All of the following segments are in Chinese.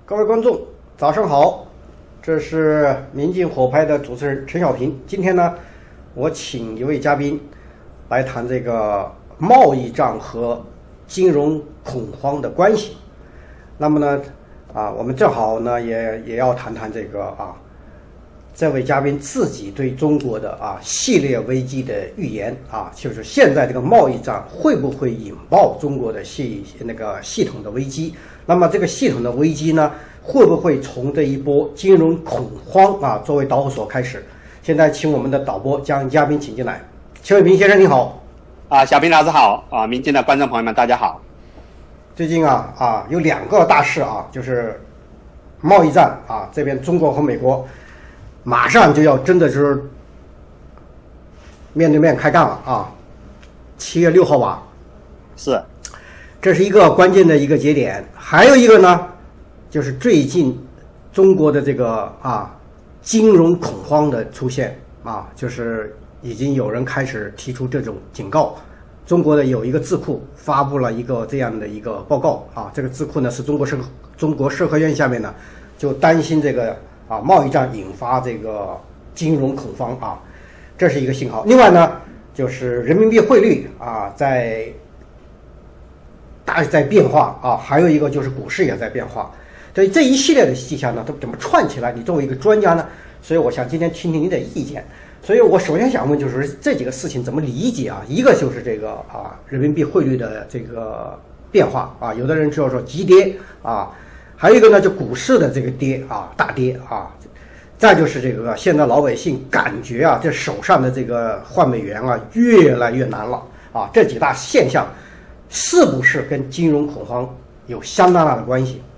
各位观众，早上好，这是民进火拍的主持人陈小平。今天呢，我请一位嘉宾来谈这个贸易战和金融恐慌的关系。那么呢，我们正好呢也要谈谈这个这位嘉宾自己对中国的系列危机的预言就是现在这个贸易战会不会引爆中国的系统的危机？那么这个系统的危机呢，会不会从这一波金融恐慌作为导火索开始？现在请我们的导播将嘉宾请进来。邱伟平先生你好。 小平老师好民进的观众朋友们大家好。 最近有两个大事就是贸易战这边中国和美国马上就要真的是面对面开干了7月6号吧。 是， 这是一个关键的一个节点。还有一个呢，就是最近中国的这个金融恐慌的出现就是已经有人开始提出这种警告。中国的有一个智库发布了一个这样的一个报告这个智库呢是中国社科院下面呢就担心这个贸易战引发这个金融恐慌这是一个信号。另外呢，就是人民币汇率在变化还有一个就是股市也在变化。所以这一系列的迹象呢，都怎么串起来？你作为一个专家呢，所以我想今天听听你的意见。所以我首先想问，就是这几个事情怎么理解一个就是这个人民币汇率的这个变化有的人就说急跌还有一个呢就股市的这个跌大跌再就是这个现在老百姓感觉这手上的这个换美元越来越难了这几大现象是不是跟金融恐慌有相当大的关系？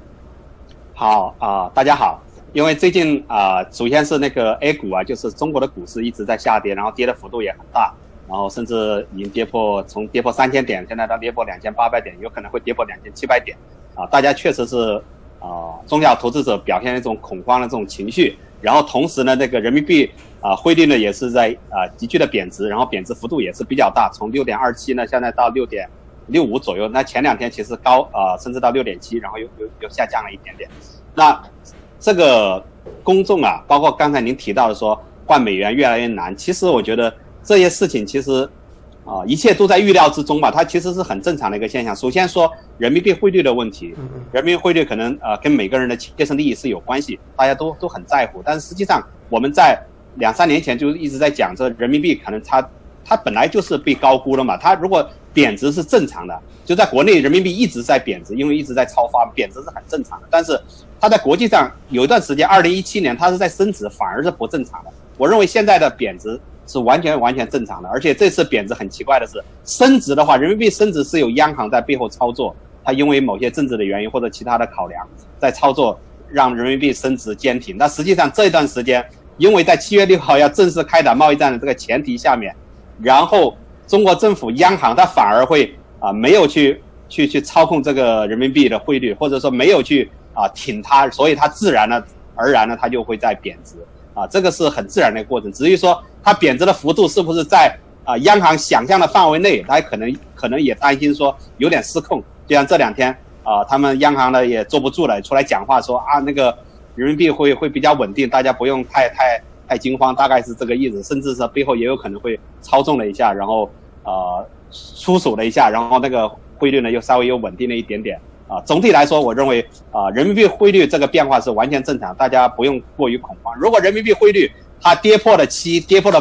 好大家好。因为最近首先是那个 A 股就是中国的股市一直在下跌，然后跌的幅度也很大，然后甚至已经从跌破3000点，现在到跌破2800点，有可能会跌破2700点大家确实是中小投资者表现一种恐慌的这种情绪，然后同时呢，这个人民币汇率呢也是在急剧的贬值，然后贬值幅度也是比较大，从6.27呢现在到6.65左右，那前2天其实高甚至到6.7，然后又下降了一点点。那这个公众包括刚才您提到的说换美元越来越难，其实我觉得这些事情其实一切都在预料之中吧，它其实是很正常的一个现象。首先说人民币汇率的问题，人民币汇率可能跟每个人的切身利益是有关系，大家都很在乎。但是实际上我们在2-3年前就一直在讲，这人民币可能它本来就是被高估了嘛，它如果贬值是正常的，就在国内人民币一直在贬值，因为一直在超发，贬值是很正常的。但是它在国际上有一段时间2017年它是在升值，反而是不正常的。我认为现在的贬值是完全正常的，而且这次贬值很奇怪的是，升值的话，人民币升值是有央行在背后操作，它因为某些政治的原因或者其他的考量在操作，让人民币升值坚挺。那实际上这段时间，因为在7月6号要正式开打贸易战的这个前提下面，然后中国政府央行它反而会没有去操控这个人民币的汇率，或者说没有去挺它，所以它自然而然呢它就会在贬值这个是很自然的过程。至于说它贬值的幅度是不是在央行想象的范围内，它可能也担心说有点失控。就像这2天他们央行呢也坐不住了，出来讲话说那个人民币会比较稳定，大家不用太惊慌，大概是这个意思。甚至是背后也有可能会操纵了一下，然后出手了一下，然后那个汇率呢又稍微又稳定了一点点总体来说我认为人民币汇率这个变化是完全正常，大家不用过于恐慌。如果人民币汇率它跌破了7，跌破了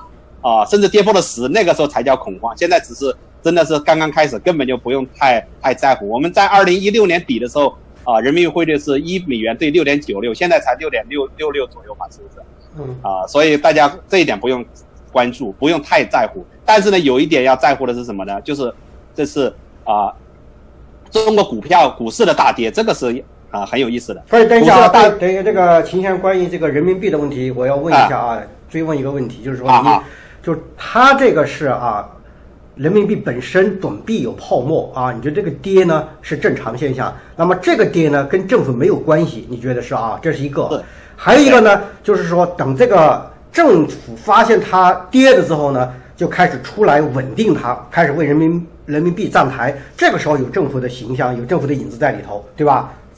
8甚至跌破了10，那个时候才叫恐慌。现在只是真的是刚刚开始，根本就不用太在乎。我们在2016年底的时候人民币汇率是1美元兑6.96，现在才6.66左右吧，是不是？所以大家这一点不用关注，不用太在乎。但是呢，有一点要在乎的是什么呢？就是这是中国股市的大跌，这个是很有意思的。 所以等一下等于这个秦先生关于这个人民币的问题，我要问一下追问一个问题，就是说就是它这个是人民币本身短币有泡沫你觉得这个跌呢是正常现象？那么这个跌呢跟政府没有关系，你觉得是这是一个？还有一个呢，就是说等这个政府发现它跌的时候呢，就开始出来稳定它，开始为人民币站台，这个时候有政府的形象，有政府的影子在里头，对吧？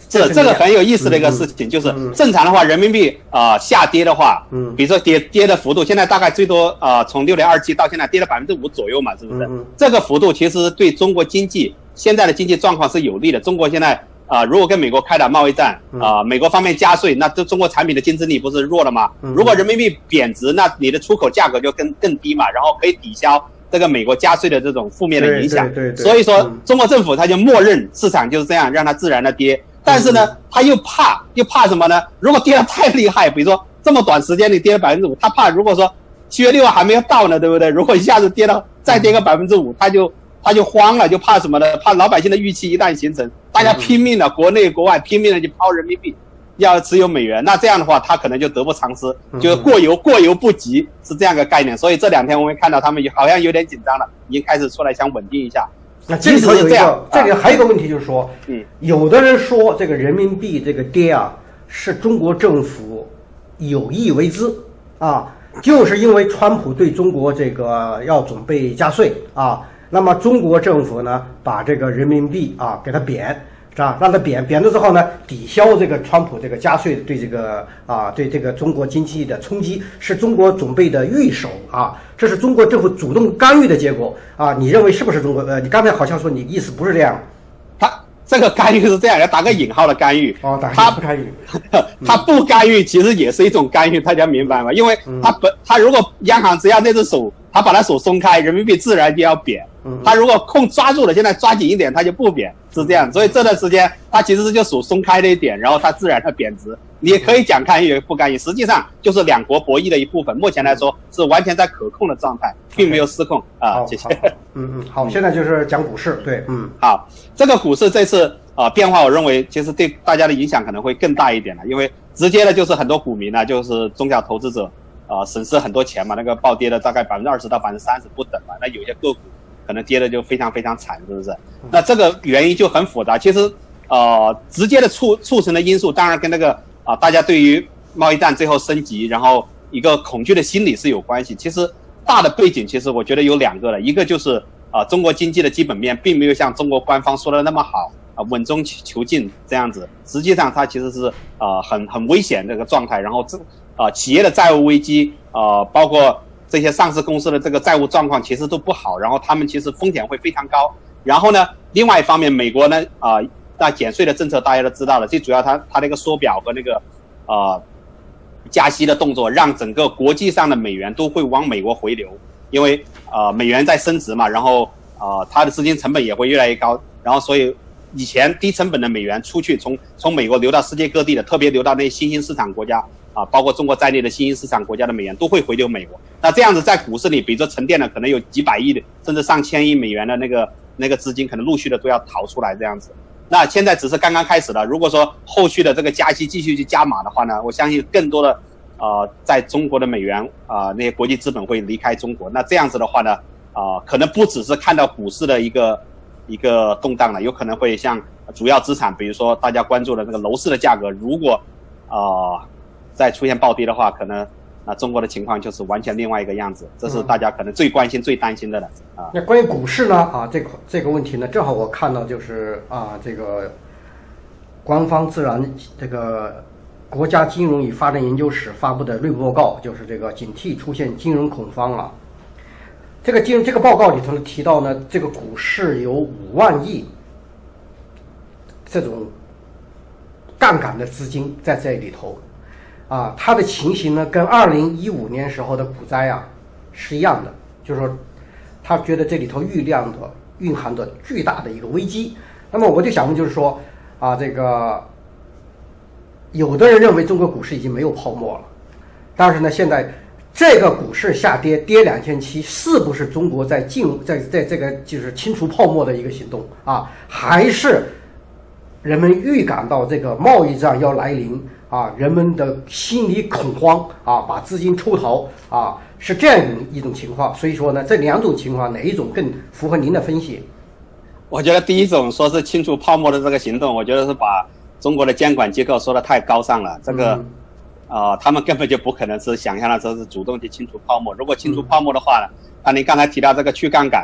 这个很有意思的一个事情，就是正常的话，人民币下跌的话，比如说跌的幅度，现在大概最多从6.27到现在跌了5%左右嘛，是不是？这个幅度其实对中国经济现在的经济状况是有利的。中国现在如果跟美国开打贸易战，美国方面加税，那中国产品的竞争力不是弱了吗？如果人民币贬值，那你的出口价格就更低嘛，然后可以抵消这个美国加税的这种负面的影响。所以说中国政府他就默认市场就是这样，让它自然的跌。但是呢，他又怕什么呢？如果跌得太厉害，比如说这么短时间你跌了5%，他怕如果说7月6号还没有到呢，对不对？如果一下子再跌个5%，他就慌了，就怕什么呢？怕老百姓的预期一旦形成，大家拼命的，国内国外拼命的去抛人民币，要持有美元，那这样的话他可能就得不偿失，就是过犹不及，是这样一个概念。所以这2天我们看到他们好像有点紧张了，已经开始出来想稳定一下。 那这里有一个，这里还有一个问题就是说，有的人说这个人民币这个跌啊，是中国政府有意为之啊，就是因为川普对中国这个要准备加税啊，那么中国政府呢把这个人民币啊给它贬，是吧？让它贬了之后呢，抵消这个川普这个加税对这个对这个中国经济的冲击，是中国准备的预手啊。这是中国政府主动干预的结果啊！你认为是不是中国？你刚才好像说你意思不是这样。 他这个干预是这样，要打个引号的干预。 他不干预， 他不干预其实也是一种干预，大家明白吗？因为他如果央行只要那只手，他把他手松开，人民币自然就要贬。他如果抓住了，现在抓紧一点，他就不贬，是这样。所以这段时间他其实是就手松开了一点，然后他自然的贬值。你也可以讲干预不干预，实际上就是两国博弈的一部分。目前来说是完全在可控的状态，并没有失控啊。谢谢。 好，现在就是讲股市，对， 好，这个股市这次变化，我认为其实对大家的影响可能会更大一点了，因为直接的就是很多股民呢，就是中小投资者损失很多钱嘛，那个暴跌的大概20%到30%不等嘛，那有些个股可能跌的就非常非常惨，是不是？那这个原因就很复杂，其实直接的促成的因素，当然跟那个大家对于贸易战最后升级，然后一个恐惧的心理是有关系。其实大的背景，其实我觉得有2个了，一个就是中国经济的基本面并没有像中国官方说的那么好稳中求进这样子，实际上它其实是很危险这个状态。然后企业的债务危机包括这些上市公司的这个债务状况其实都不好，然后他们其实风险会非常高。然后呢，另外一方面，美国呢那减税的政策大家都知道了，最主要它那个缩表和那个加息的动作，让整个国际上的美元都会往美国回流，因为美元在升值嘛，然后它的资金成本也会越来越高，然后所以以前低成本的美元出去，从美国流到世界各地的，特别流到那些新兴市场国家包括中国在内的新兴市场国家的美元都会回流美国。那这样子在股市里，比如说沉淀的可能有几百亿的，甚至上千亿美元的那个资金，可能陆续的都要逃出来这样子。那现在只是刚刚开始了，如果说后续的这个加息继续去加码的话呢，我相信更多的在中国的美元那些国际资本会离开中国。那这样子的话呢可能不只是看到股市的一个动荡了，有可能会像主要资产，比如说大家关注的那个楼市的价格，如果再出现暴跌的话，可能中国的情况就是完全另外一个样子，这是大家可能最关心、最担心的了那关于股市呢这个问题呢，正好我看到就是这个官方自然这个国家金融与发展研究室发布的内部报告，就是这个警惕出现金融恐慌这个报告里头提到呢，这个股市有5万亿这种杠杆的资金在这里头它的情形呢跟2015年时候的股灾是一样的，就是说他觉得这里头蕴含着巨大的一个危机。那么我就想问，就是说这个有的人认为中国股市已经没有泡沫了，但是呢现在这个股市下跌2700，是不是中国在这个就是清除泡沫的一个行动还是人们预感到这个贸易战要来临人们的心理恐慌把资金抽逃是这样一种情况。所以说呢，这2种情况哪一种更符合您的分析？ 我觉得第一种说是清除泡沫的这个行动，我觉得是把中国的监管机构说的太高尚了，这个他们根本就不可能是想象的说是主动去清除泡沫。如果清除泡沫的话呢，您刚才提到这个去杠杆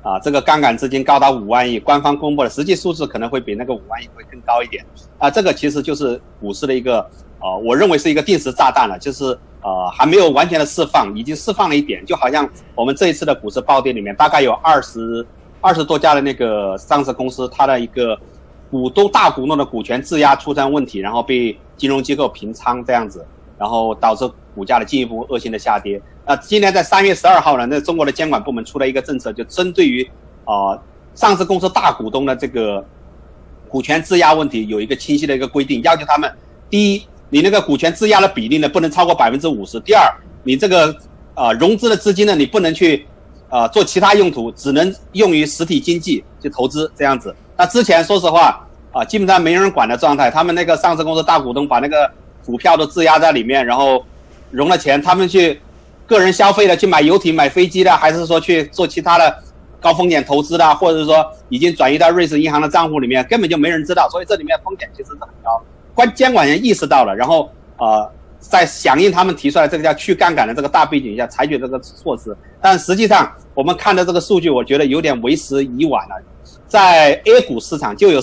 这个杠杆资金高达5万亿，官方公布的实际数字可能会比那个5万亿会更高一点。这个其实就是股市的一个我认为是一个定时炸弹了，就是还没有完全的释放，已经释放了一点，就好像我们这一次的股市暴跌里面，大概有20多家的那个上市公司，它的一个大股东的股权质押出现问题，然后被金融机构平仓这样子，然后导致股价的进一步恶性的下跌。今年在3月12号呢，那中国的监管部门出了一个政策，就针对于上市公司大股东的这个股权质押问题有一个清晰的一个规定，要求他们第一，你那个股权质押的比例呢不能超过50%；第二，你这个融资的资金呢你不能去做其他用途，只能用于实体经济去投资这样子。那之前说实话基本上没人管的状态，他们那个上市公司大股东把那个股票都质押在里面，然后融了钱，他们去个人消费的，去买游艇、买飞机的，还是说去做其他的高风险投资的，或者是说已经转移到瑞士银行的账户里面，根本就没人知道，所以这里面风险其实是很高。监管人意识到了，然后在响应他们提出来这个叫去杠杆的这个大背景下采取这个措施，但实际上我们看的这个数据，我觉得有点为时已晚了。在 A 股市场就有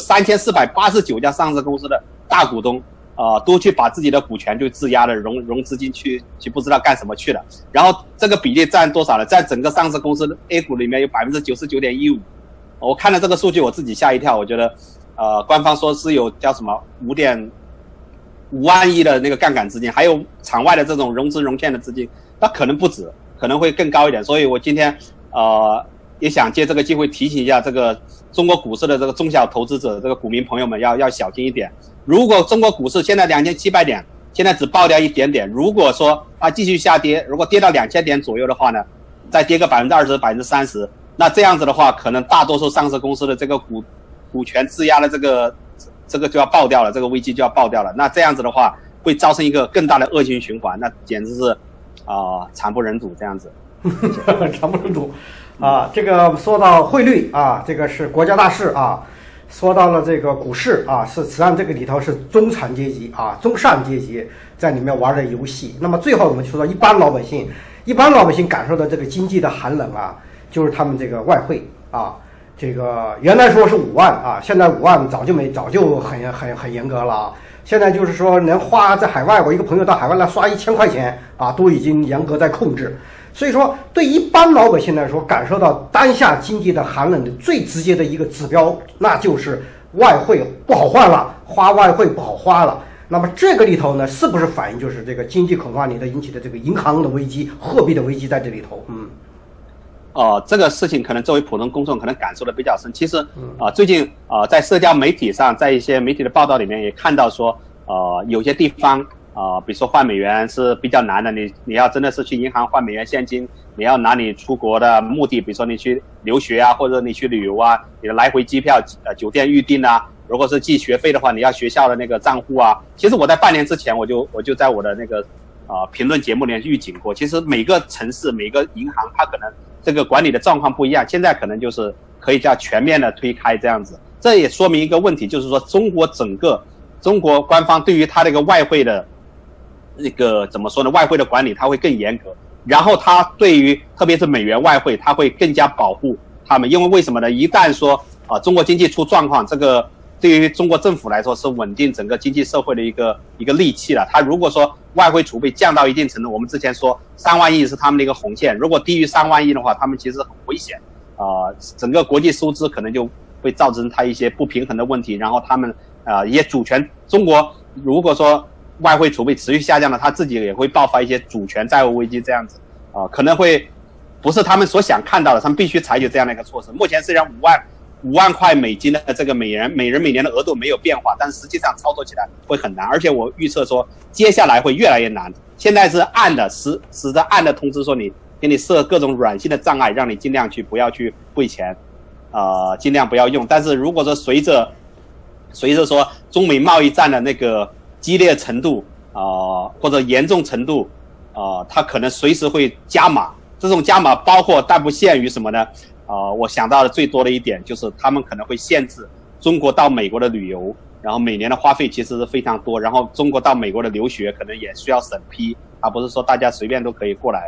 3489家上市公司的大股东都去把自己的股权就质押了，融资金去不知道干什么去了。然后这个比例占多少呢？在整个上市公司的 A 股里面有99.15%。我看了这个数据，我自己吓一跳。我觉得官方说是有叫什么5万亿的那个杠杆资金，还有场外的这种融资融券的资金，那可能不止，可能会更高一点。所以我今天也想借这个机会提醒一下这个中国股市的这个中小投资者，这个股民朋友们要小心一点。如果中国股市现在2700点，现在只爆掉一点点，如果说它继续下跌，如果跌到2000点左右的话呢，再跌个20%、30%，那这样子的话，可能大多数上市公司的这个股权质押的这个就要爆掉了，这个危机就要爆掉了。那这样子的话，会造成一个更大的恶性循环，那简直是惨不忍睹这样子。 惨不忍睹这个说到汇率这个是国家大事说到了这个股市是实际上这个里头是中产阶级中上阶级在里面玩的游戏。那么最后我们说到一般老百姓感受到这个经济的寒冷就是他们这个外汇这个原来说是5万现在5万早就很严格了现在就是说能花在海外，我一个朋友到海外来刷1000块钱都已经严格在控制。所以说对一般老百姓来说，感受到当下经济的寒冷的最直接的一个指标，那就是外汇不好换了，花外汇不好花了。那么这个里头呢，是不是反映就是这个经济恐慌里头引起的这个银行的危机、货币的危机在这里头？ 这个事情可能作为普通公众可能感受的比较深。其实最近在社交媒体上，在一些媒体的报道里面也看到说有些地方比如说换美元是比较难的，你要真的是去银行换美元现金，你要拿你出国的目的，比如说你去留学或者你去旅游你的来回机票酒店预订如果是寄学费的话，你要学校的那个账户其实我在半年之前我就在我的那个评论节目里面预警过，其实每个城市每个银行它可能这个管理的状况不一样，现在可能就是可以叫全面的推开这样子。这也说明一个问题，就是说中国官方对于它这个外汇的那个怎么说呢？外汇的管理它会更严格，然后它对于特别是美元外汇，它会更加保护他们。因为为什么呢？一旦说中国经济出状况，这个对于中国政府来说是稳定整个经济社会的一个利器了。它如果说外汇储备降到一定程度，我们之前说3万亿是他们的一个红线，如果低于3万亿的话，他们其实很危险整个国际收支可能就会造成它一些不平衡的问题，然后他们也主权，中国如果说外汇储备持续下降了，他自己也会爆发一些主权债务危机这样子可能会不是他们所想看到的，他们必须采取这样的一个措施。目前虽然5万块美金的这个每人每年的额度没有变化，但是实际上操作起来会很难，而且我预测说接下来会越来越难。现在是暗的使得暗的通知说给你设各种软性的障碍，让你尽量不要去汇钱尽量不要用。但是如果说随着说中美贸易战的那个激烈程度或者严重程度它可能随时会加码。这种加码包括但不限于什么呢？我想到的最多的一点就是他们可能会限制中国到美国的旅游，然后每年的花费其实是非常多，然后中国到美国的留学可能也需要审批，不是说大家随便都可以过来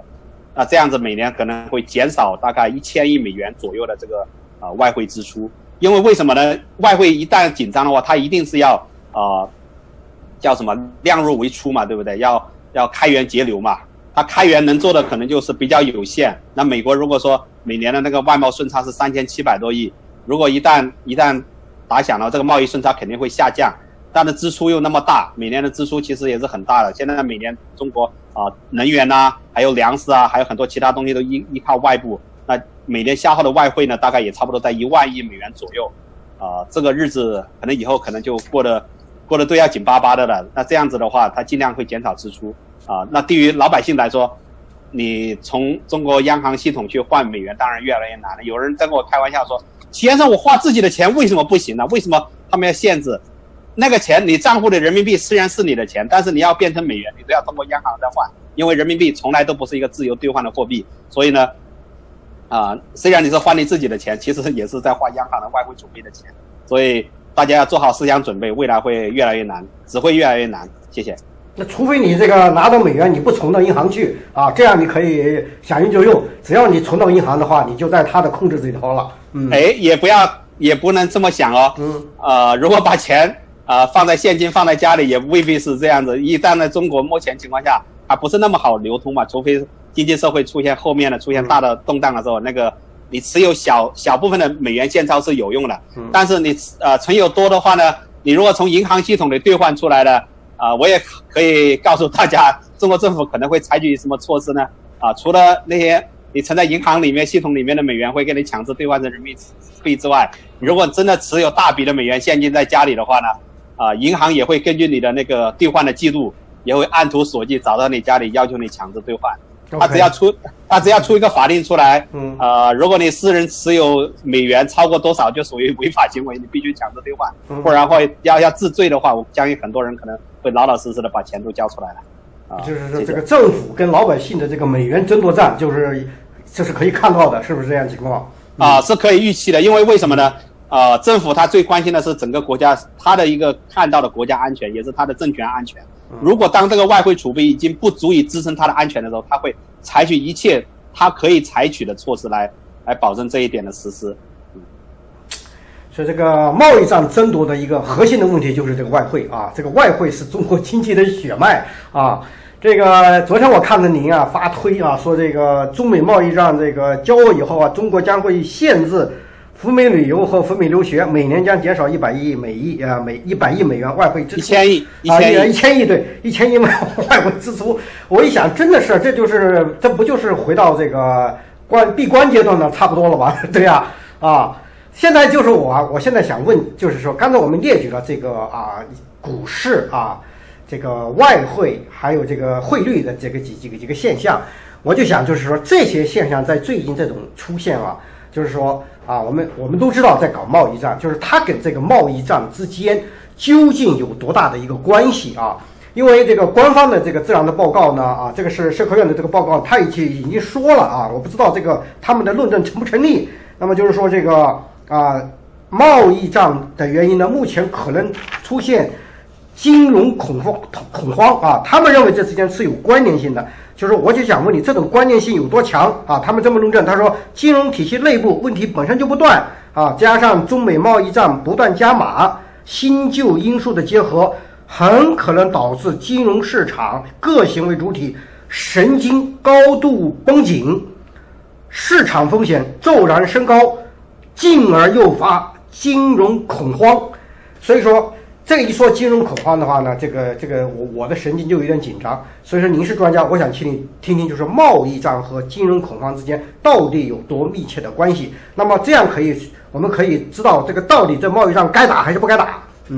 那这样子每年可能会减少大概1000亿美元左右的这个外汇支出。因为什么呢？外汇一旦紧张的话，它一定是要叫什么量入为出嘛，对不对？要开源节流嘛。它开源能做的可能就是比较有限。那美国如果说每年的那个外贸顺差是3700多亿，如果一旦打响了，这个贸易顺差肯定会下降。但是支出又那么大，每年的支出其实也是很大的。现在每年中国能源啊，还有粮食啊，还有很多其他东西都依靠外部。那每年消耗的外汇呢，大概也差不多在1万亿美元左右。这个日子可能以后可能就过得都要紧巴巴的了。那这样子的话，它尽量会减少支出。那对于老百姓来说，你从中国央行系统去换美元，当然越来越难了。有人在跟我开玩笑说：“先生，我花自己的钱为什么不行呢？为什么他们要限制？那个钱你账户的人民币虽然是你的钱，但是你要变成美元，你都要通过央行再换，因为人民币从来都不是一个自由兑换的货币。所以呢，虽然你是换你自己的钱，其实也是在换央行的外汇储备的钱。所以大家要做好思想准备，未来会越来越难，只会越来越难。谢谢。” 那除非你这个拿到美元，你不存到银行去这样你可以想用就用。只要你存到银行的话，你就在它的控制里头了。 也不能这么想哦。如果把钱放在现金放在家里，也未必是这样子。一旦在中国目前情况下还不是那么好流通嘛，除非经济社会出现大的动荡的时候，那个你持有小部分的美元现钞是有用的。但是你存有多的话呢，你如果从银行系统里兑换出来的。我也可以告诉大家，中国政府可能会采取什么措施呢？除了那些你存在银行里面系统里面的美元会给你强制兑换成人民币之外，如果真的持有大笔的美元现金在家里的话呢，银行也会根据你的那个兑换的记录，也会按图索骥找到你家里，要求你强制兑换。他只要出一个法令出来，如果你私人持有美元超过多少就属于违法行为，你必须强制兑换，不然会要治罪的话，我相信很多人可能会老老实实的把钱都交出来了。 就是这个政府跟老百姓的这个美元争夺战，这是可以看到的，是不是这样情况？ 是可以预期的，因为什么呢？政府他最关心的是整个国家他的一个看到的国家安全，也是他的政权安全。如果当这个外汇储备已经不足以支撑他的安全的时候，他会采取一切他可以采取的措施来保证这一点的实施。 所以这个贸易战争夺的一个核心的问题就是这个外汇这个外汇是中国经济的血脉这个昨天我看着您发推说这个中美贸易战这个交恶以后中国将会限制赴美旅游和赴美留学，每年将减少100亿美元外汇支出 ，1000亿 ，1000亿对，1000亿外汇支出。我一想，真的是，这不就是回到这个闭关阶段呢？差不多了吧？对呀，现在就是我现在想问，就是说，刚才我们列举了这个股市这个外汇还有这个汇率的这个几个现象，我就想就是说，这些现象在最近这种出现就是说我们都知道在搞贸易战，就是它跟这个贸易战之间究竟有多大的一个关系因为这个官方的这个自然的报告呢这个是社科院的这个报告，它已经说了我不知道这个他们的论证成不成立。那么就是说这个贸易战的原因呢，目前可能出现金融恐慌他们认为这之间是有关联性的。就是我就想问你，这种关联性有多强他们这么论证，他说金融体系内部问题本身就不断加上中美贸易战不断加码，新旧因素的结合，很可能导致金融市场各行为主体神经高度绷紧，市场风险骤然升高，进而诱发金融恐慌。所以说这一说金融恐慌的话呢，这个我的神经就有点紧张。所以说您是专家，我想请你听听，就是贸易战和金融恐慌之间到底有多密切的关系。那么这样我们可以知道这个到底这贸易战该打还是不该打。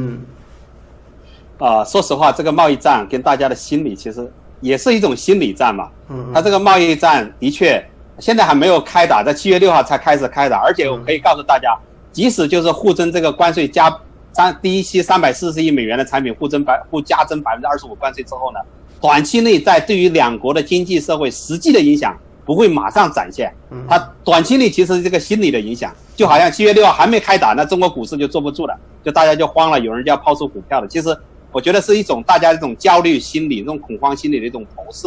说实话，这个贸易战跟大家的心理其实也是一种心理战嘛。它这个贸易战的确现在还没有开打，在7月6号才开始开打，而且我可以告诉大家，即使就是互征这个关税第一期340亿美元的产品互加征25%关税之后呢，短期内在对于两国的经济社会实际的影响不会马上展现。它短期内其实这个心理的影响，就好像7月6号还没开打，那中国股市就坐不住了，就大家就慌了，有人就要抛出股票了。其实我觉得是大家这种焦虑心理、这种恐慌心理的一种投射。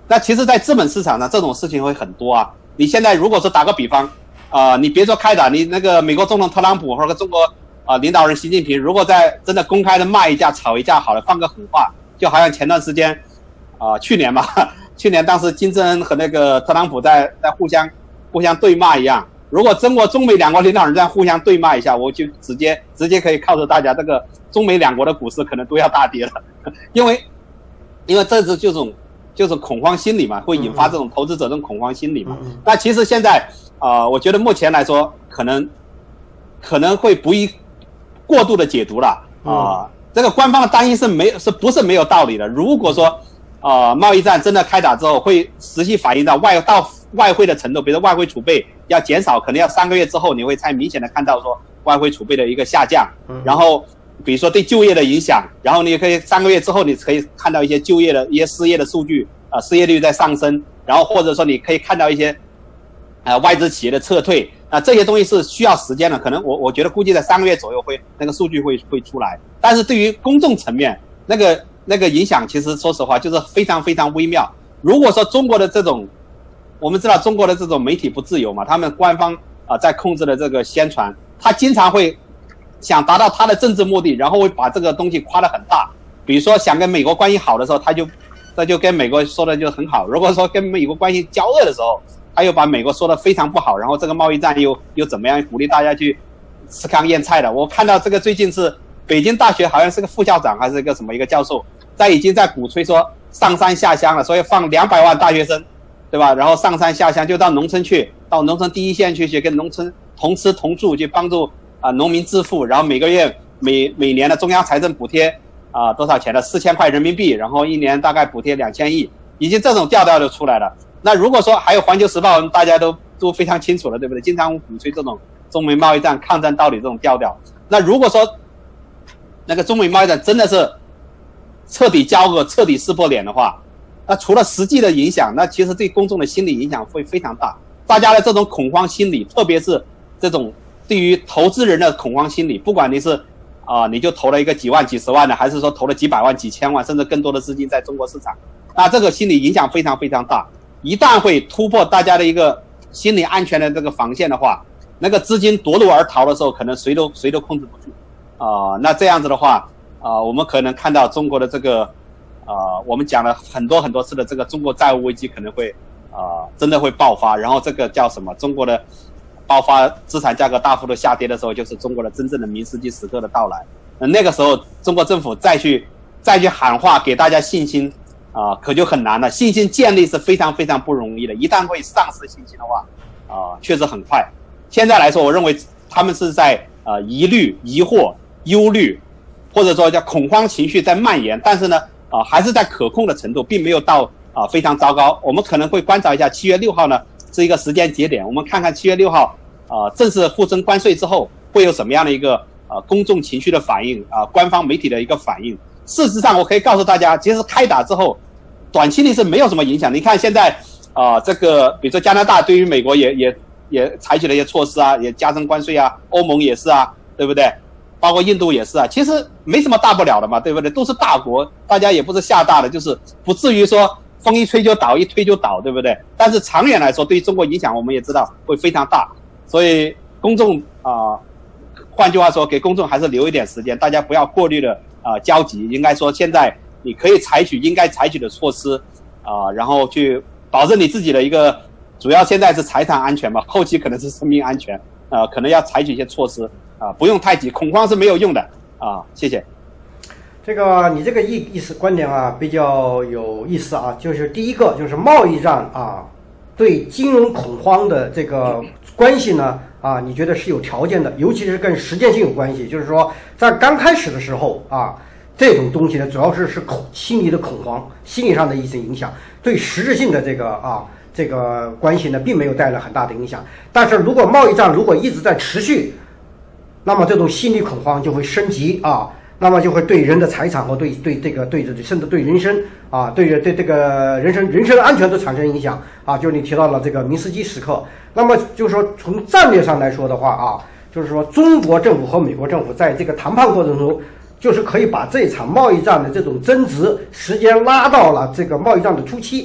那其实，在资本市场上这种事情会很多啊。你现在如果说打个比方，你别说开打，你那个美国总统特朗普或者中国领导人习近平，如果在真的公开的骂一架、吵一架，好了，放个狠话，就好像前段时间，去年嘛，去年当时金正恩和那个特朗普在互相对骂一样。如果中美两国领导人这样互相对骂一下，我就直接可以告诉大家，这个中美两国的股市可能都要大跌了，因为这是就是恐慌心理嘛，会引发这种投资者这种恐慌心理嘛。那其实现在我觉得目前来说，可能会不宜过度的解读了这个官方的担心是不是没有道理的？如果说贸易战真的开打之后，会实际反映到外汇的程度，比如说外汇储备要减少，可能要3个月之后，你会才明显的看到说外汇储备的一个下降。然后比如说对就业的影响，然后你也可以3个月之后，你可以看到一些就业的一些失业的数据失业率在上升，然后或者说你可以看到一些外资企业的撤退这些东西是需要时间的，可能我觉得估计在3个月左右那个数据会出来。但是对于公众层面那个影响，其实说实话就是非常非常微妙。如果说中国的这种，我们知道中国的这种媒体不自由嘛，他们官方在控制的这个宣传，他经常会想达到他的政治目的，然后会把这个东西夸得很大。比如说想跟美国关系好的时候，他就跟美国说的就很好；如果说跟美国关系交恶的时候，他又把美国说的非常不好，然后这个贸易战又怎么样鼓励大家去吃糠咽菜的。我看到这个最近是北京大学好像是个副校长还是一个教授，已经在鼓吹说上山下乡了，所以放200万大学生，对吧？然后上山下乡就到农村去，到农村第一线去跟农村同吃同住，去帮助农民致富，然后每个月每年的中央财政补贴多少钱的4000块人民币，然后1年大概补贴2000亿，已经这种调调就出来了。那如果说还有环球时报，大家都非常清楚了，对不对？经常鼓吹这种中美贸易战抗战到底这种调调。那如果说那个中美贸易战真的是彻底交恶、彻底撕破脸的话，那除了实际的影响，那其实对公众的心理影响会非常大。大家的这种恐慌心理，特别是这种对于投资人的恐慌心理，不管你是你就投了一个几万、几十万的，还是说投了几百万、几千万，甚至更多的资金在中国市场，那这个心理影响非常非常大。一旦会突破大家的一个心理安全的这个防线的话，那个资金夺路而逃的时候，可能谁都控制不住那这样子的话我们可能看到中国的这个我们讲了很多很多次的这个中国债务危机可能会真的会爆发，然后这个叫什么？中国的爆发资产价格大幅度下跌的时候，就是中国的真正的明斯基时刻的到来。那个时候，中国政府再去喊话给大家信心可就很难了。信心建立是非常非常不容易的，一旦会丧失信心的话确实很快。现在来说，我认为他们是在疑虑、疑惑、忧虑，或者说叫恐慌情绪在蔓延，但是呢还是在可控的程度，并没有到非常糟糕。我们可能会观察一下7月6号呢是一个时间节点，我们看看7月6号正式互征关税之后会有什么样的一个公众情绪的反应官方媒体的一个反应。事实上我可以告诉大家，其实开打之后短期内是没有什么影响。你看现在这个比如说加拿大对于美国也采取了一些措施也加征关税欧盟也是对不对？包括印度也是其实没什么大不了的嘛，对不对？都是大国，大家也不是吓大的，就是不至于说风一吹就倒，一推就倒，对不对？但是长远来说，对于中国影响我们也知道会非常大，所以公众换句话说，给公众还是留一点时间，大家不要过虑的焦急。应该说现在你可以采取应该采取的措施然后去保证你自己的一个，主要现在是财产安全嘛，后期可能是生命安全可能要采取一些措施不用太急，恐慌是没有用的谢谢。 这个你这个意思观点比较有意思就是第一个就是贸易战对金融恐慌的这个关系呢你觉得是有条件的，尤其是跟时间性有关系，就是说在刚开始的时候这种东西呢主要是心理的恐慌，心理上的一些影响，对实质性的这个关系呢并没有带来很大的影响。但是如果贸易战如果一直在持续，那么这种心理恐慌就会升级那么就会对人的财产和对这个甚至对人身对这个人身安全都产生影响就是你提到了这个明斯基时刻。那么就是说从战略上来说的话就是说中国政府和美国政府在这个谈判过程中，就是可以把这场贸易战的这种争执时间拉到了这个贸易战的初期，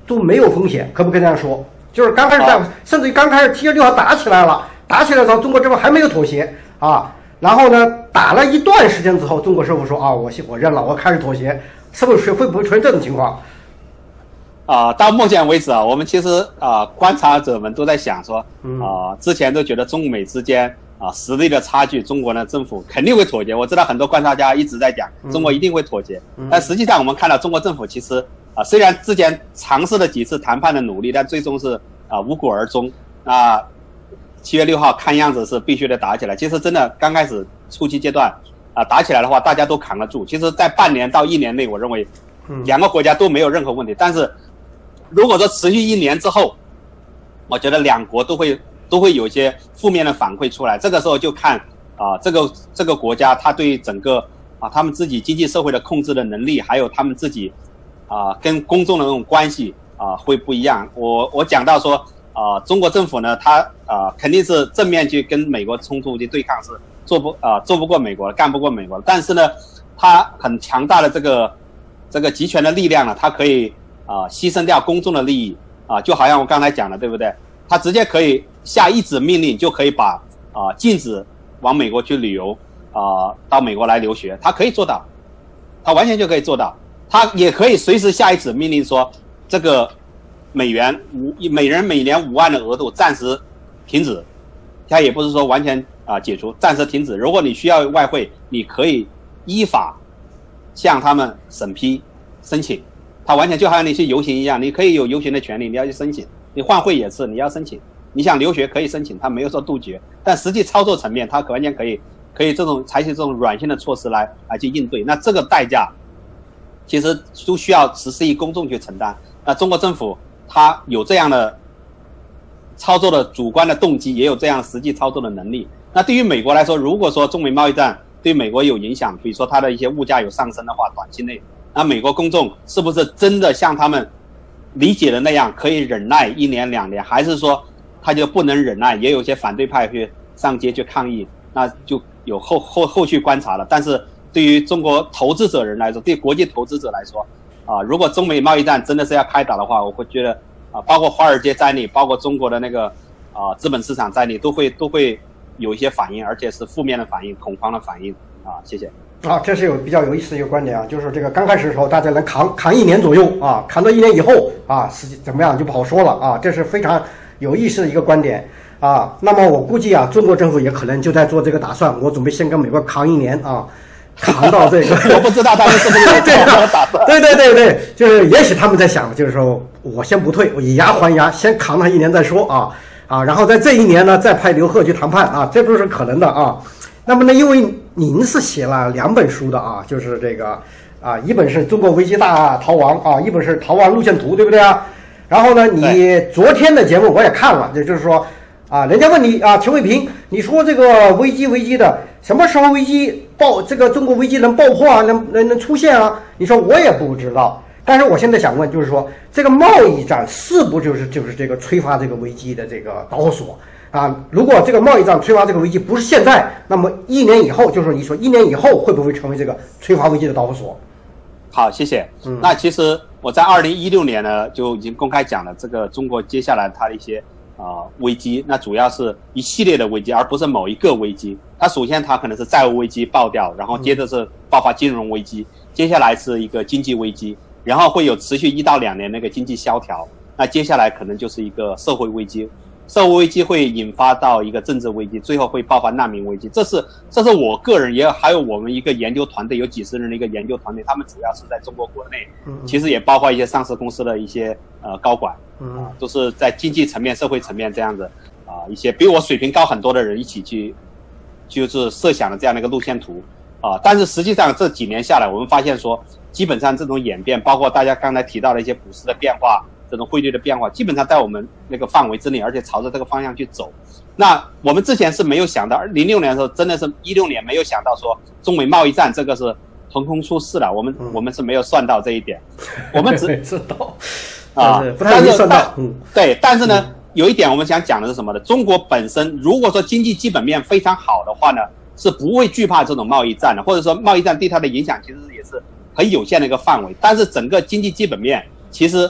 都没有风险，可不可以这样说？就是刚开始甚至于刚开始7月6号打起来了，打起来的时候，中国政府还没有妥协啊。然后呢，打了一段时间之后，中国政府说啊，我认了，我开始妥协，会不会出现这种情况？ 到目前为止啊，我们其实观察者们都在想说，之前都觉得中美之间实力的差距，中国呢政府肯定会妥协。我知道很多观察家一直在讲中国一定会妥协，但实际上我们看到中国政府其实虽然之前尝试了几次谈判的努力，但最终是无果而终。7月6号看样子是必须得打起来。其实真的刚开始初期阶段打起来的话，大家都扛得住。其实，在半年到1年内，我认为两个国家都没有任何问题。但是如果说持续1年之后，我觉得两国都会有一些负面的反馈出来。这个时候就看这个国家他对整个他们自己经济社会的控制的能力，还有他们自己跟公众的那种关系会不一样。我讲到说中国政府呢，他肯定是正面去跟美国冲突去对抗，是做不过美国的，干不过美国的。但是呢，他很强大的这个集权的力量呢，他可以牺牲掉公众的利益就好像我刚才讲的，对不对？他直接可以下一纸命令，就可以把禁止往美国去旅游到美国来留学，他可以做到，他完全就可以做到。他也可以随时下一纸命令说，这个每人每年5万的额度暂时停止，他也不是说完全解除，暂时停止。如果你需要外汇，你可以依法向他们审批申请。他完全就好像你去游行一样，你可以有游行的权利，你要去申请。你换汇也是，你要申请。你想留学可以申请，他没有说杜绝，但实际操作层面，他完全可以采取这种软性的措施来去应对。那这个代价，其实都需要14亿公众去承担。那中国政府他有这样的操作的主观的动机，也有这样实际操作的能力。那对于美国来说，如果说中美贸易战对美国有影响，比如说它的一些物价有上升的话，短期内，那美国公众是不是真的像他们理解的那样可以忍耐1年2年，还是说他就不能忍耐？也有一些反对派去上街去抗议，那就有后续观察了。但是对于中国投资者人来说，对国际投资者来说如果中美贸易战真的是要开打的话，我会觉得包括华尔街在内，包括中国的那个资本市场在内，都会有一些反应，而且是负面的反应、恐慌的反应谢谢。 这是比较有意思的一个观点就是这个刚开始的时候大家能扛1年左右扛到1年以后实际怎么样就不好说了这是非常有意思的一个观点那么我估计中国政府也可能就在做这个打算，我准备先跟美国扛1年扛到这个我不知道他们是不是有这样的打算。 对，就是也许他们在想，就是说我先不退，我以牙还牙，先扛他1年再说然后在这1年呢再派刘鹤去谈判这都是可能的那么呢，因为您是写了2本书的就是这个一本是中国危机大逃亡一本是逃亡路线图，对不对然后呢，你昨天的节目我也看了，也就是说人家问你陈伟平，你说这个危机的什么时候这个中国危机能爆破能出现你说我也不知道。但是我现在想问，就是说这个贸易战是不就是这个催发这个危机的这个导火索如果这个贸易战催发这个危机不是现在，那么1年以后，就是你说1年以后会不会成为这个催发危机的导火索？ 好，谢谢。那其实我在2016年呢就已经公开讲了，这个中国接下来它的一些危机，那主要是一系列的危机，而不是某一个危机。它首先它可能是债务危机爆掉，然后接着是爆发金融危机，接下来是一个经济危机，然后会有持续1到2年那个经济萧条，那接下来可能就是一个社会危机。社会危机会引发到一个政治危机，最后会爆发难民危机。这是我个人也还有我们一个研究团队，有几十人的一个研究团队，他们主要是在中国国内，其实也包括一些上市公司的一些高管，都是在经济层面、社会层面这样子一些比我水平高很多的人一起去，就是设想了这样的一个路线图但是实际上这几年下来，我们发现说，基本上这种演变，包括大家刚才提到的一些股市的变化。这种汇率的变化基本上在我们那个范围之内，而且朝着这个方向去走。那我们之前是没有想到，06年的时候真的是16年没有想到说中美贸易战这个是横空出世了，我们是没有算到这一点，我们只知道不太容易算到。对，但是呢，有一点我们想讲的是什么呢？中国本身如果说经济基本面非常好的话呢，是不会惧怕这种贸易战的，或者说贸易战对它的影响其实也是很有限的一个范围。但是整个经济基本面其实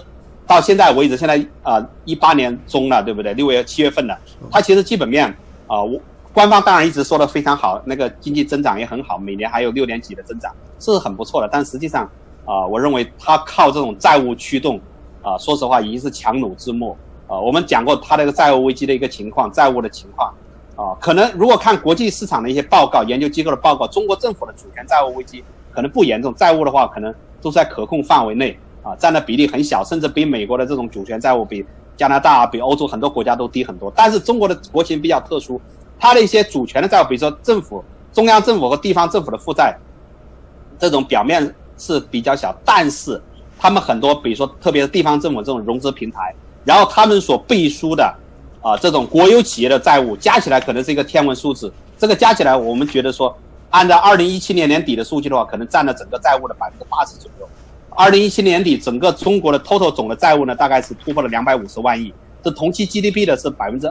到现在为止，现在18年中了，对不对？6月、7月份了，它其实基本面官方当然一直说的非常好，那个经济增长也很好，每年还有6点几的增长，是很不错的。但实际上我认为它靠这种债务驱动说实话已经是强弩之末。我们讲过它这个债务危机的一个情况，债务的情况可能如果看国际市场的一些报告、研究机构的报告，中国政府的主权债务危机可能不严重，债务的话可能都在可控范围内占的比例很小，甚至比美国的这种主权债务、比加拿大、比欧洲很多国家都低很多。但是中国的国情比较特殊，它的一些主权的债务，比如说中央政府和地方政府的负债，这种表面是比较小，但是他们很多，比如说特别是地方政府这种融资平台，然后他们所背书的这种国有企业的债务加起来可能是一个天文数字。这个加起来，我们觉得说，按照2017年年底的数据的话，可能占了整个债务的80%左右。2017年底，整个中国的 total 总的债务呢，大概是突破了250万亿，这同期 GDP 的是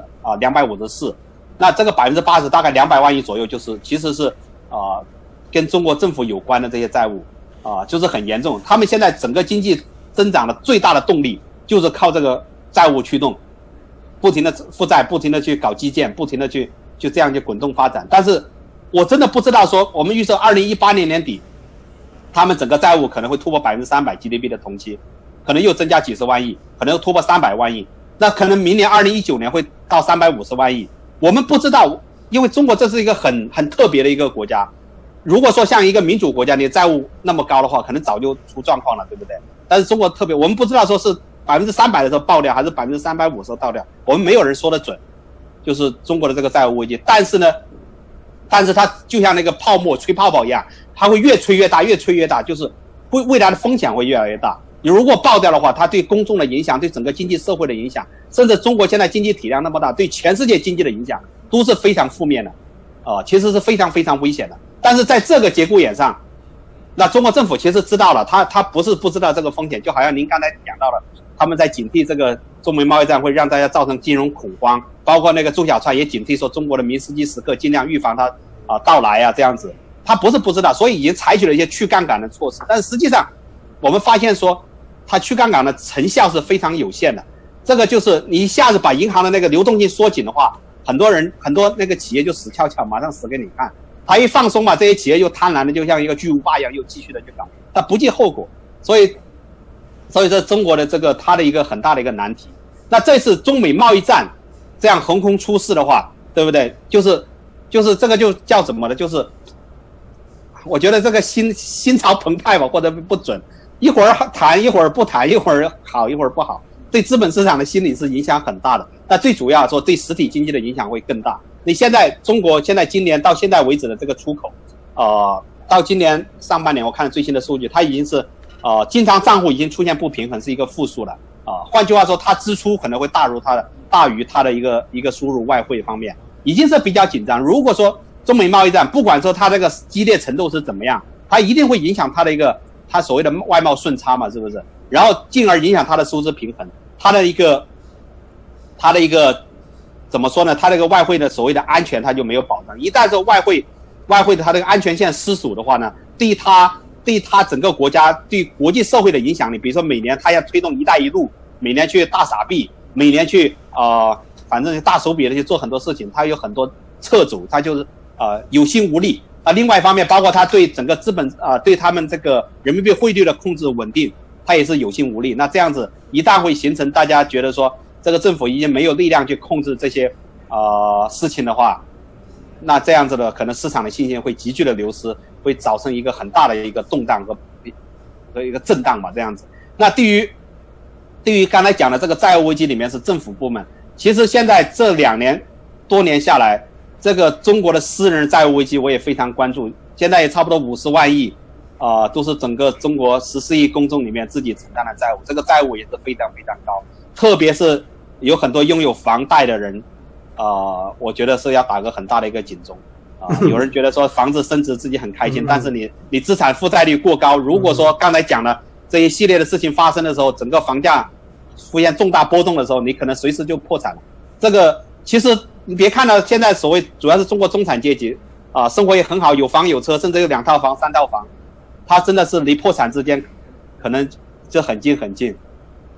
254%。那这个80%大概200万亿左右，就是其实是跟中国政府有关的这些债务就是很严重。他们现在整个经济增长的最大的动力就是靠这个债务驱动，不停的负债，不停的去搞基建，不停的就这样就滚动发展。但是我真的不知道说，我们预测2018年年底，他们整个债务可能会突破300% GDP 的同期，可能又增加几十万亿，可能又突破300万亿。那可能明年2019年会到350万亿。我们不知道，因为中国这是一个很特别的一个国家。如果说像一个民主国家，你的债务那么高的话，可能早就出状况了，对不对？但是中国特别，我们不知道说是300%的时候爆掉，还是350%的时候爆掉，我们没有人说得准。就是中国的这个债务危机，但是它就像那个泡沫吹泡泡一样，它会越吹越大，越吹越大，就是未来的风险会越来越大。你如果爆掉的话，它对公众的影响，对整个经济社会的影响，甚至中国现在经济体量那么大，对全世界经济的影响都是非常负面的，其实是非常非常危险的。但是在这个节骨眼上，那中国政府其实知道了，他不是不知道这个风险，就好像您刚才讲到了，他们在警惕这个中美贸易战会让大家造成金融恐慌，包括那个周小川也警惕说中国的明斯基时刻尽量预防它到来这样子，他不是不知道，所以已经采取了一些去杠杆的措施。但是实际上，我们发现说，它去杠杆的成效是非常有限的。这个就是你一下子把银行的那个流动性缩紧的话，很多那个企业就死翘翘，马上死给你看。它一放松嘛，这些企业又贪婪的就像一个巨无霸一样，又继续的去搞，它不计后果。所以这中国的这个它的一个很大的一个难题。那这次中美贸易战这样横空出世的话，对不对？就是这个就叫什么呢？就是我觉得这个心潮澎湃吧，或者不准，一会儿谈一会儿不谈，一会儿好一会儿不好，对资本市场的心理是影响很大的。那最主要说对实体经济的影响会更大。你现在中国现在今年到现在为止的这个出口，到今年上半年我看最新的数据，它已经是经常账户已经出现不平衡，是一个负数了换句话说，它支出可能会大于它的一个输入外汇方面，已经是比较紧张。如果说中美贸易战不管说它这个激烈程度是怎么样，它一定会影响它所谓的外贸顺差嘛，是不是？然后进而影响它的收支平衡，它的一个怎么说呢？它这个外汇的所谓的安全它就没有保障。一旦说外汇的它这个安全线失守的话呢，对于它整个国家对国际社会的影响力，比如说每年它要推动一带一路，每年去大撒币，每年去反正大手笔的去做很多事情，它有很多掣肘，它就是有心无力另外一方面，包括它对整个资本对他们这个人民币汇率的控制稳定，它也是有心无力。那这样子一旦会形成大家觉得说这个政府已经没有力量去控制这些事情的话，那这样子的可能市场的信心会急剧的流失，会造成一个很大的一个动荡和一个震荡吧，这样子。那对于刚才讲的这个债务危机里面是政府部门，其实现在这多年下来，这个中国的私人债务危机我也非常关注，现在也差不多50万亿都是整个中国14亿公众里面自己承担的债务，这个债务也是非常非常高，特别是有很多拥有房贷的人我觉得是要打个很大的一个警钟有人觉得说房子升值自己很开心，但是你资产负债率过高，如果说刚才讲的这一系列的事情发生的时候，整个房价出现重大波动的时候，你可能随时就破产了。这个其实你别看到现在所谓主要是中国中产阶级生活也很好，有房有车，甚至有2套房3套房，他真的是离破产之间可能就很近很近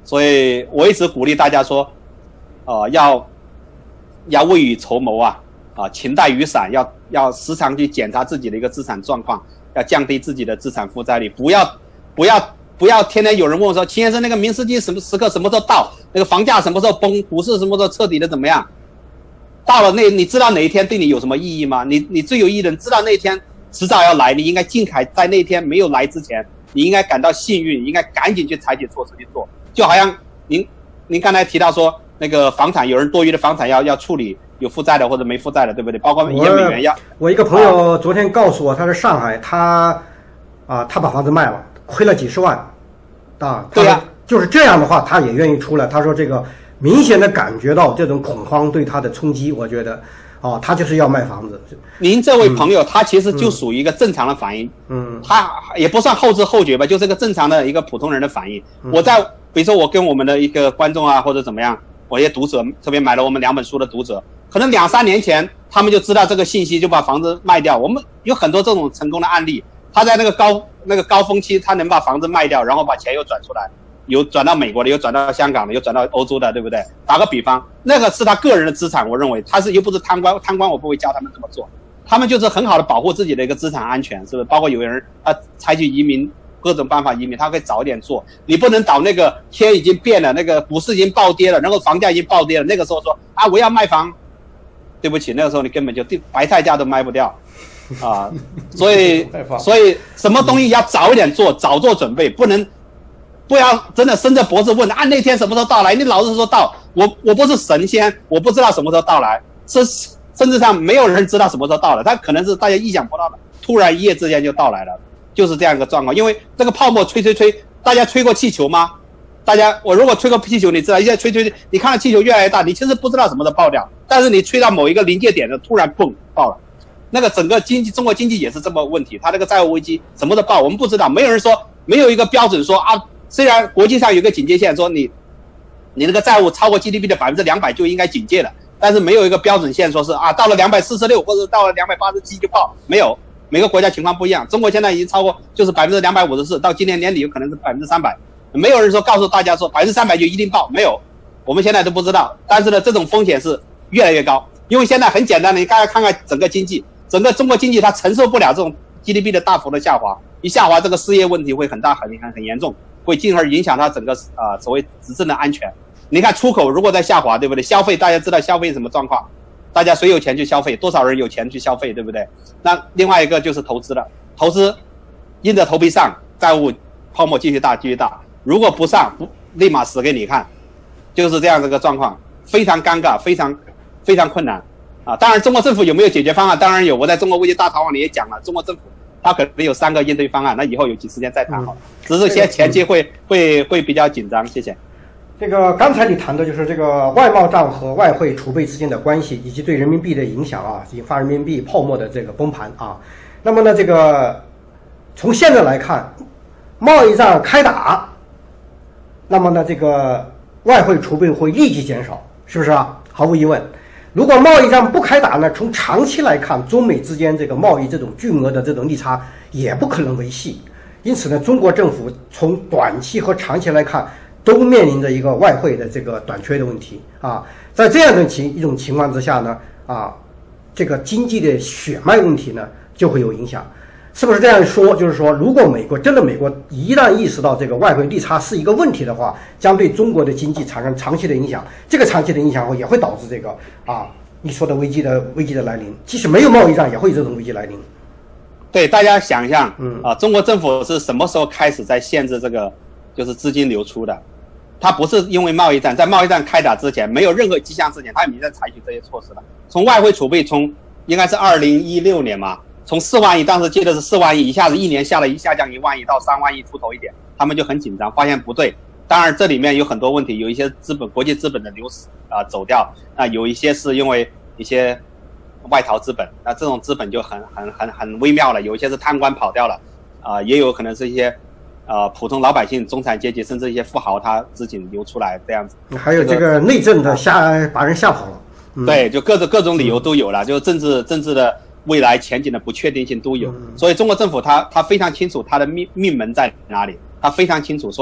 所以我一直鼓励大家说，要未雨绸缪啊，勤带雨伞，要时常去检查自己的一个资产状况，要降低自己的资产负债率，不要天天有人问我说，秦先生那个明斯基什么时刻什么时候到，那个房价什么时候崩，股市什么时候彻底的怎么样？到了你知道哪一天对你有什么意义吗？你最有意义的，你知道那一天迟早要来，你应该尽快在那天没有来之前，你应该感到幸运，你应该赶紧去采取措施去做。就好像您刚才提到说那个房产，有人多余的房产要处理，有负债的或者没负债的，对不对？包括一些美元要。 我一个朋友昨天告诉我，他在上海，他把房子卖了，亏了几十万， 对呀， 就是这样的话，他也愿意出来。他说这个明显的感觉到这种恐慌对他的冲击，我觉得。他就是要卖房子。 您这位朋友，他其实就属于一个正常的反应，他也不算后知后觉吧，就是个正常的一个普通人的反应。比如说我跟我们的一个观众啊，或者怎么样，我一些读者，特别买了我们2本书的读者，可能2、3年前他们就知道这个信息，就把房子卖掉。我们有很多这种成功的案例，他在那个高峰期，他能把房子卖掉，然后把钱又转出来。有转到美国的，有转到香港的，有转到欧洲的，对不对？打个比方，那个是他个人的资产，我认为他又不是贪官，我不会教他们这么做，他们就是很好的保护自己的一个资产安全，是不是？包括有人他采取移民，各种办法移民，他会早一点做。你不能倒那个天已经变了，那个股市已经暴跌了，然后房价已经暴跌了，那个时候说我要卖房，对不起，那个时候你根本就白菜价都卖不掉啊。所以什么东西要早一点做，早做准备，不要真的伸着脖子问那天什么时候到来？你老是说到，我不是神仙，我不知道什么时候到来，甚至上没有人知道什么时候到来，它可能是大家意想不到的，突然一夜之间就到来了，就是这样一个状况。因为这个泡沫吹，大家吹过气球吗？我如果吹过气球，你知道一下吹，你看到气球越来越大，你其实不知道什么时候爆掉，但是你吹到某一个临界点的，突然嘣爆了。那个整个中国经济也是这么问题，它那个债务危机什么时候爆，我们不知道，没有人说，没有一个标准说虽然国际上有一个警戒线，说你那个债务超过 GDP 的200%就应该警戒了，但是没有一个标准线说是到了246或者到了287就爆，没有，每个国家情况不一样。中国现在已经超过就是254%，到今年年底有可能是300%，没有人说告诉大家说300%就一定爆，没有，我们现在都不知道。但是呢，这种风险是越来越高，因为现在很简单的，你大家看看整个经济，整个中国经济它承受不了这种 GDP 的大幅的下滑，一下滑这个失业问题会很大很严重。会进而影响它整个所谓执政的安全。你看出口如果在下滑，对不对？消费大家知道消费什么状况？大家谁有钱去消费？多少人有钱去消费，对不对？那另外一个就是投资了，投资硬着头皮上，债务泡沫继续大。如果不上，立马死给你看，就是这样的一个状况，非常尴尬，非常困难当然，中国政府有没有解决方案？当然有，我在中国危机大逃亡里也讲了，中国政府。他可能有3个应对方案，那以后有时间再谈好了。只是现在前期会比较紧张。谢谢。 这个刚才你谈的就是这个外贸账和外汇储备之间的关系，以及对人民币的影响引发人民币泡沫的这个崩盘那么呢，这个从现在来看，贸易战开打，那么呢，这个外汇储备会立即减少，是不是毫无疑问。如果贸易战不开打呢，从长期来看，中美之间这个贸易这种巨额的这种利差也不可能维系。因此呢，中国政府从短期和长期来看，都面临着一个外汇的这个短缺的问题在这样的一种情况之下呢这个经济的血脉问题呢就会有影响。是不是这样说？就是说，如果美国一旦意识到这个外汇利差是一个问题的话，将对中国的经济产生长期的影响。这个长期的影响后也会导致这个你说的危机的来临。即使没有贸易战，也会有这种危机来临。 对，大家想一想中国政府是什么时候开始在限制这个就是资金流出的？它不是因为贸易战，在贸易战开打之前，没有任何迹象之前，它已经在采取这些措施了。从外汇储备，应该是2016年嘛。从4万亿，当时记得是4万亿，一下子1年下降1万亿到3万亿出头一点，他们就很紧张，发现不对。当然这里面有很多问题，有一些国际资本的流失走掉，有一些是因为一些外逃资本，那这种资本就很微妙了，有一些是贪官跑掉了也有可能是一些普通老百姓、中产阶级甚至一些富豪他资金流出来这样子。 还有这个内政的把人吓跑了。 对，就各种理由都有了，就政治的未来前景的不确定性都有，所以中国政府他非常清楚他的命门在哪里，他非常清楚，所以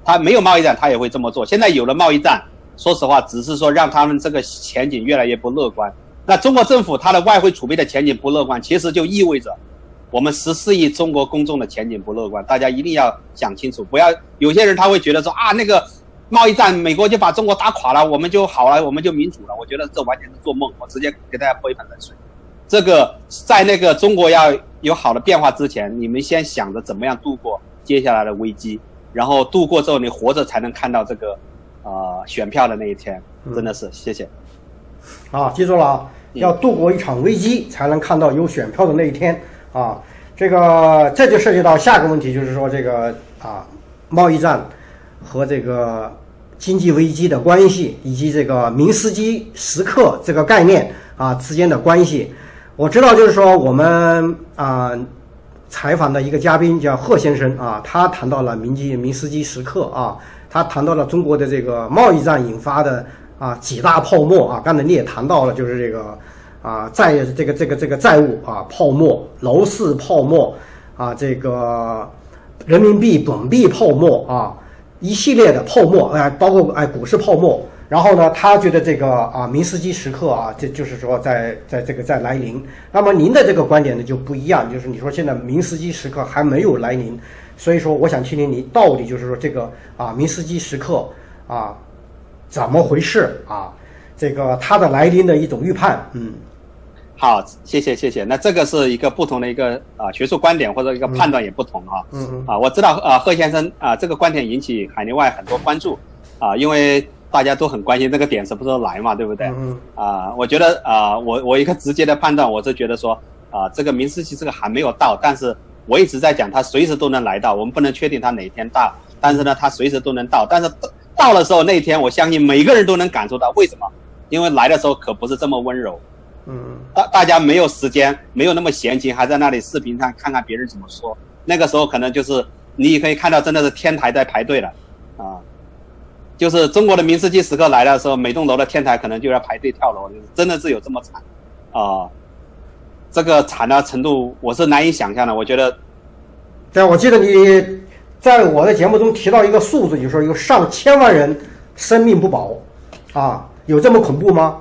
他没有贸易战，他也会这么做。现在有了贸易战，说实话，只是说让他们这个前景越来越不乐观。那中国政府它的外汇储备的前景不乐观，其实就意味着我们14亿中国公众的前景不乐观。大家一定要想清楚，不要有些人他会觉得说啊，那个贸易战美国就把中国打垮了，我们就好了，我们就民主了。我觉得这完全是做梦。我直接给大家泼一盆冷水。这个在那个中国要有好的变化之前，你们先想着怎么样度过接下来的危机，然后度过之后你活着才能看到这个选票的那一天。真的是谢谢。 记住了啊，要度过一场危机才能看到有选票的那一天啊。这就涉及到下个问题，就是说这个贸易战和这个经济危机的关系，以及这个明斯基时刻这个概念之间的关系。我知道，就是说我们采访的一个嘉宾叫贺先生他谈到了明斯基时刻他谈到了中国的这个贸易战引发的几大泡沫刚才你也谈到了，就是这个这个债务泡沫、楼市泡沫这个人民币本币泡沫一系列的泡沫包括股市泡沫。然后呢，他觉得这个明斯基时刻这就是说在来临。那么您的这个观点呢就不一样，就是你说现在明斯基时刻还没有来临，所以说我想听听你到底就是说这个明斯基时刻怎么回事这个它的来临的一种预判。 好，谢谢。那这个是一个不同的一个学术观点或者一个判断也不同我知道贺先生这个观点引起海内外很多关注因为大家都很关心这个点什么时候来嘛，对不对？我觉得我一个直接的判断，我是觉得说这个明斯基这个还没有到，但是我一直在讲它随时都能来到，我们不能确定它哪天到，但是呢它随时都能到，但是到的时候那一天我相信每个人都能感受到。为什么？因为来的时候可不是这么温柔。大家没有时间，没有那么闲情，还在那里视频上看看别人怎么说。那个时候可能就是你也可以看到真的是天台在排队了就是中国的明斯基时刻来的时候，每栋楼的天台可能就要排队跳楼，真的是有这么惨这个惨的程度我是难以想象的。我觉得对，我记得你在我的节目中提到一个数字，就是说有上千万人生命不保有这么恐怖吗？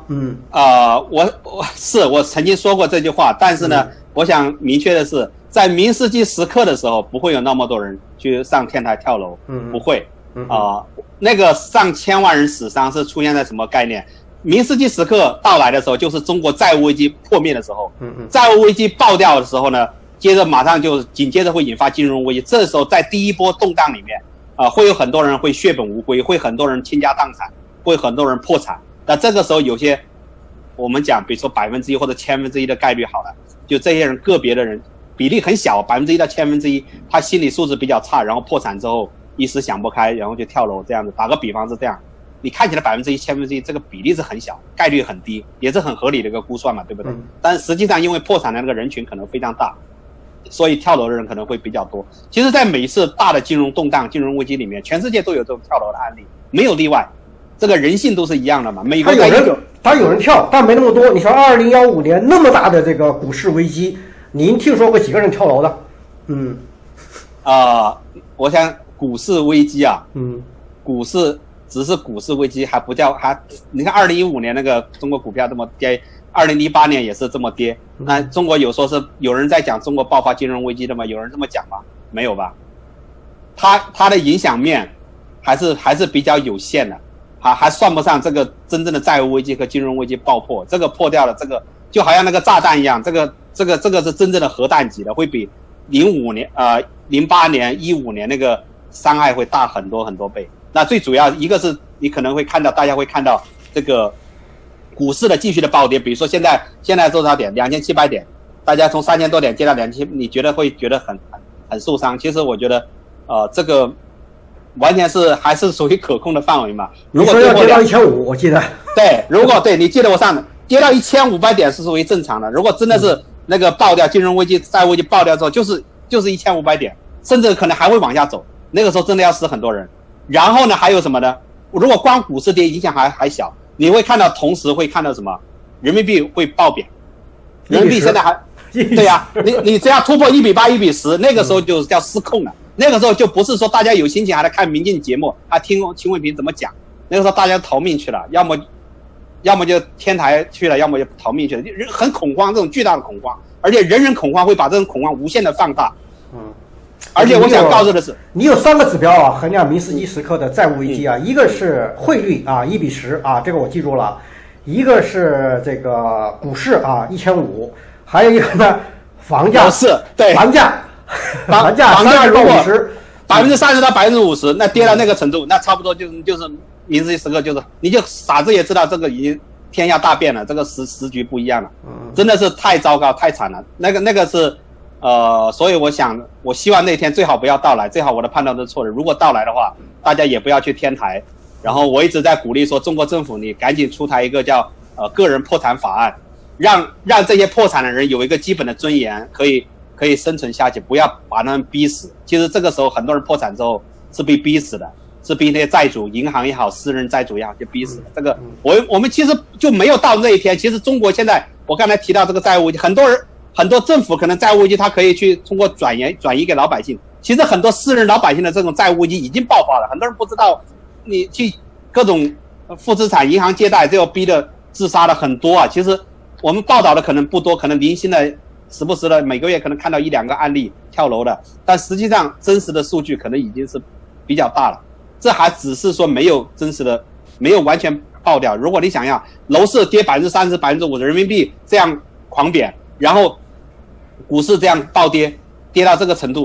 我曾经说过这句话，但是呢我想明确的是，在明斯基时刻的时候不会有那么多人去上天台跳楼，不会那个上千万人死伤是出现在什么概念？明斯基时刻到来的时候，就是中国债务危机破灭的时候。债务危机爆掉的时候呢，接着马上就紧接着会引发金融危机。这时候在第一波动荡里面，会有很多人会血本无归，会很多人倾家荡产，会很多人破产。那这个时候有些我们讲，比如说1%或者1/1000的概率好了，就这些人个别的人比例很小，1%到1/1000，他心理素质比较差，然后破产之后一时想不开，然后就跳楼这样子。打个比方是这样，你看起来1%、1/1000这个比例是很小，概率很低，也是很合理的一个估算嘛，对不对？但实际上因为破产的那个人群可能非常大，所以跳楼的人可能会比较多。其实在每一次大的金融动荡、金融危机里面，全世界都有这种跳楼的案例，没有例外。这个人性都是一样的嘛。美国他有人跳，但没那么多。你说2015年那么大的这个股市危机，您听说过几个人跳楼的？ 我想股市危机股市只是股市危机，还不叫你看2015年那个中国股票这么跌，2008年也是这么跌。那中国有说是有人在讲中国爆发金融危机的吗？有人这么讲吗？没有吧？它的影响面还是比较有限的。还算不上这个真正的债务危机和金融危机爆破，这个破掉了，这个就好像那个炸弹一样，这个是真正的核弹级的，会比08年、15年那个伤害会大很多很多倍。那最主要一个是你可能会看到，大家会看到这个股市的继续的暴跌，比如说现在多少点？2700点，大家从3000多点跌到2000，你会觉得很受伤。其实我觉得这个完全是还是属于可控的范围嘛。如果要跌到1500，我记得。 对，如果你记得我上跌到1500点是属于正常的。如果真的是那个爆掉金融危机、债务危机爆掉之后，就是1500点，甚至可能还会往下走。那个时候真的要死很多人。然后呢，还有什么呢？如果光股市跌影响还小，你会看到同时会看到什么？人民币会暴贬。人民币现在还对呀，你只要突破1:8、1:10，那个时候就叫失控了。 那个时候就不是说大家有心情还在看民进节目，听秦卫平怎么讲。那个时候大家逃命去了，要么就天台去了，要么就逃命去了，很恐慌，这种巨大的恐慌，而且人人恐慌会把这种恐慌无限的放大。而且我想告诉的是， 你有3个指标啊，衡量明斯基时刻的债务危机啊，一个是汇率啊1:10啊，这个我记住了，一个是这个股市啊1500，还有一个呢房价是对房价如果 30% 到50%，那跌到那个程度，那差不多就是明斯基时刻，就是你就傻子也知道这个已经天下大变了，这个时局不一样了，真的是太糟糕太惨了。那个是所以我希望那天最好不要到来，最好我的判断都是错的。如果到来的话，大家也不要去天台。然后我一直在鼓励说，中国政府你赶紧出台一个叫个人破产法案，让这些破产的人有一个基本的尊严，可以生存下去，不要把他们逼死。其实这个时候很多人破产之后是被逼死的，是逼那些债主，银行也好，私人债主也好，就逼死了。这个我们其实就没有到那一天。其实中国现在，我刚才提到这个债务危机，很多政府可能债务危机，它可以去通过转移给老百姓。其实很多私人老百姓的这种债务危机已经爆发了，很多人不知道，你去各种负资产、银行借贷，最后逼的自杀的很多啊。其实我们报道的可能不多，可能零星的时不时的每个月可能看到1、2个案例跳楼的，但实际上真实的数据可能已经是比较大了。这还只是说没有真实的，没有完全爆掉。如果你想要楼市跌30%、50%，人民币这样狂贬，然后股市这样暴跌，跌到这个程度，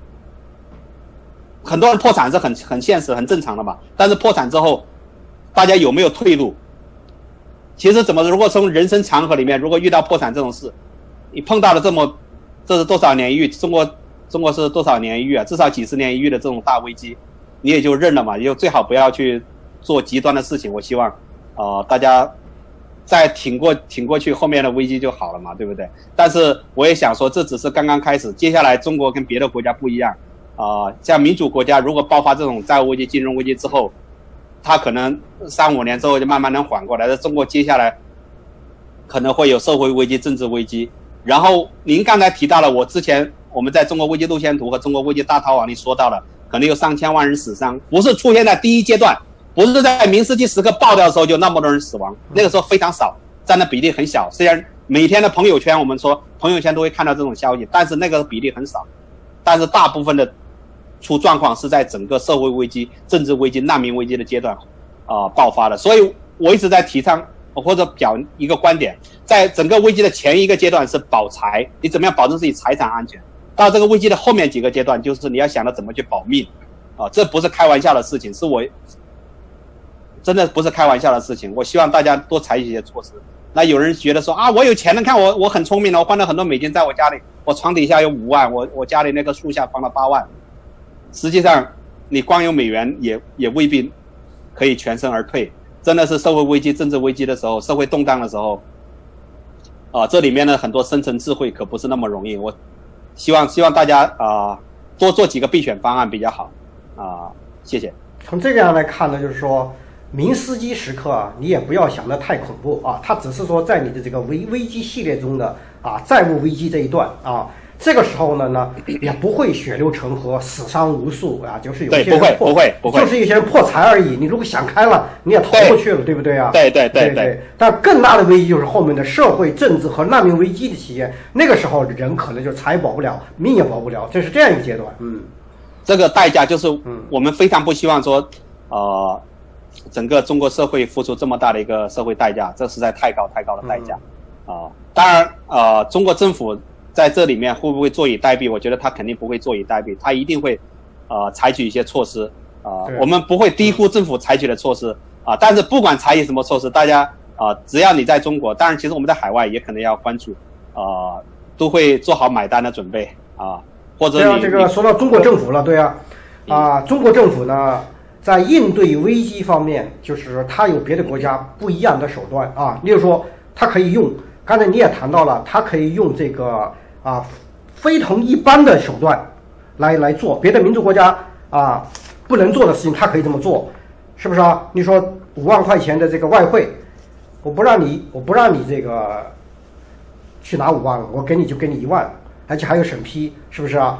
很多人破产是很现实、很正常的嘛。但是破产之后，大家有没有退路？其实如果从人生长河里面，如果遇到破产这种事，你碰到了这是多少年一遇？中国是多少年一遇啊？至少几十年一遇的这种大危机，你也就认了嘛，也就最好不要去做极端的事情。我希望，大家再挺过去，后面的危机就好了嘛，对不对？但是我也想说，这只是刚刚开始，接下来中国跟别的国家不一样，像民主国家如果爆发这种债务危机、金融危机之后，它可能3、5年之后就慢慢能缓过来。在中国接下来可能会有社会危机、政治危机。然后您刚才提到了，我们在中国危机路线图和中国危机大逃亡里说到了，可能有上千万人死伤，不是出现在第一阶段，不是在明斯基时刻爆掉的时候就那么多人死亡，那个时候非常少，占的比例很小。虽然每天的朋友圈，我们说朋友圈都会看到这种消息，但是那个比例很少。但是大部分的出状况是在整个社会危机、政治危机、难民危机的阶段爆发的。所以我一直在提倡或者表一个观点，在整个危机的前一个阶段是保财，你怎么样保证自己财产安全。到这个危机的后面几个阶段，就是你要想着怎么去保命这不是开玩笑的事情，是我真的不是开玩笑的事情。我希望大家多采取一些措施。那有人觉得说我有钱了，看我很聪明了，我放了很多美金在我家里，我床底下有5万，我家里那个树下放了8万。实际上你光有美元也未必可以全身而退。真的是社会危机、政治危机的时候，社会动荡的时候这里面的很多深层智慧可不是那么容易。我希望大家多做几个备选方案比较好谢谢。 从这个样来看呢，就是说明斯基时刻你也不要想得太恐怖它只是说在你的这个危机系列中的债务危机这一段这个时候呢也不会血流成河、死伤无数就是有些人不会， 就是有些人破财而已。你如果想开了，你也逃过去了，对不对啊？ 对。 但更大的危机就是后面的社会、政治和难民危机的期间，那个时候人可能就财保不了，命也保不了，这是这样一个阶段。 这个代价就是我们非常不希望说整个中国社会付出这么大的一个社会代价，这实在太高的代价当然中国政府在这里面会不会坐以待毙？我觉得他肯定不会坐以待毙，他一定会采取一些措施我们不会低估政府采取的措施但是不管采取什么措施，大家只要你在中国，当然其实我们在海外也可能要关注都会做好买单的准备或者这个说到中国政府了，对中国政府呢在应对危机方面，就是它有别的国家不一样的手段例如说它可以用，刚才你也谈到了，它可以用这个非同一般的手段来做别的民主国家不能做的事情，它可以这么做，是不是你说5万块钱的这个外汇，我不让你这个去拿5万，我给你1万，而且还有审批，是不是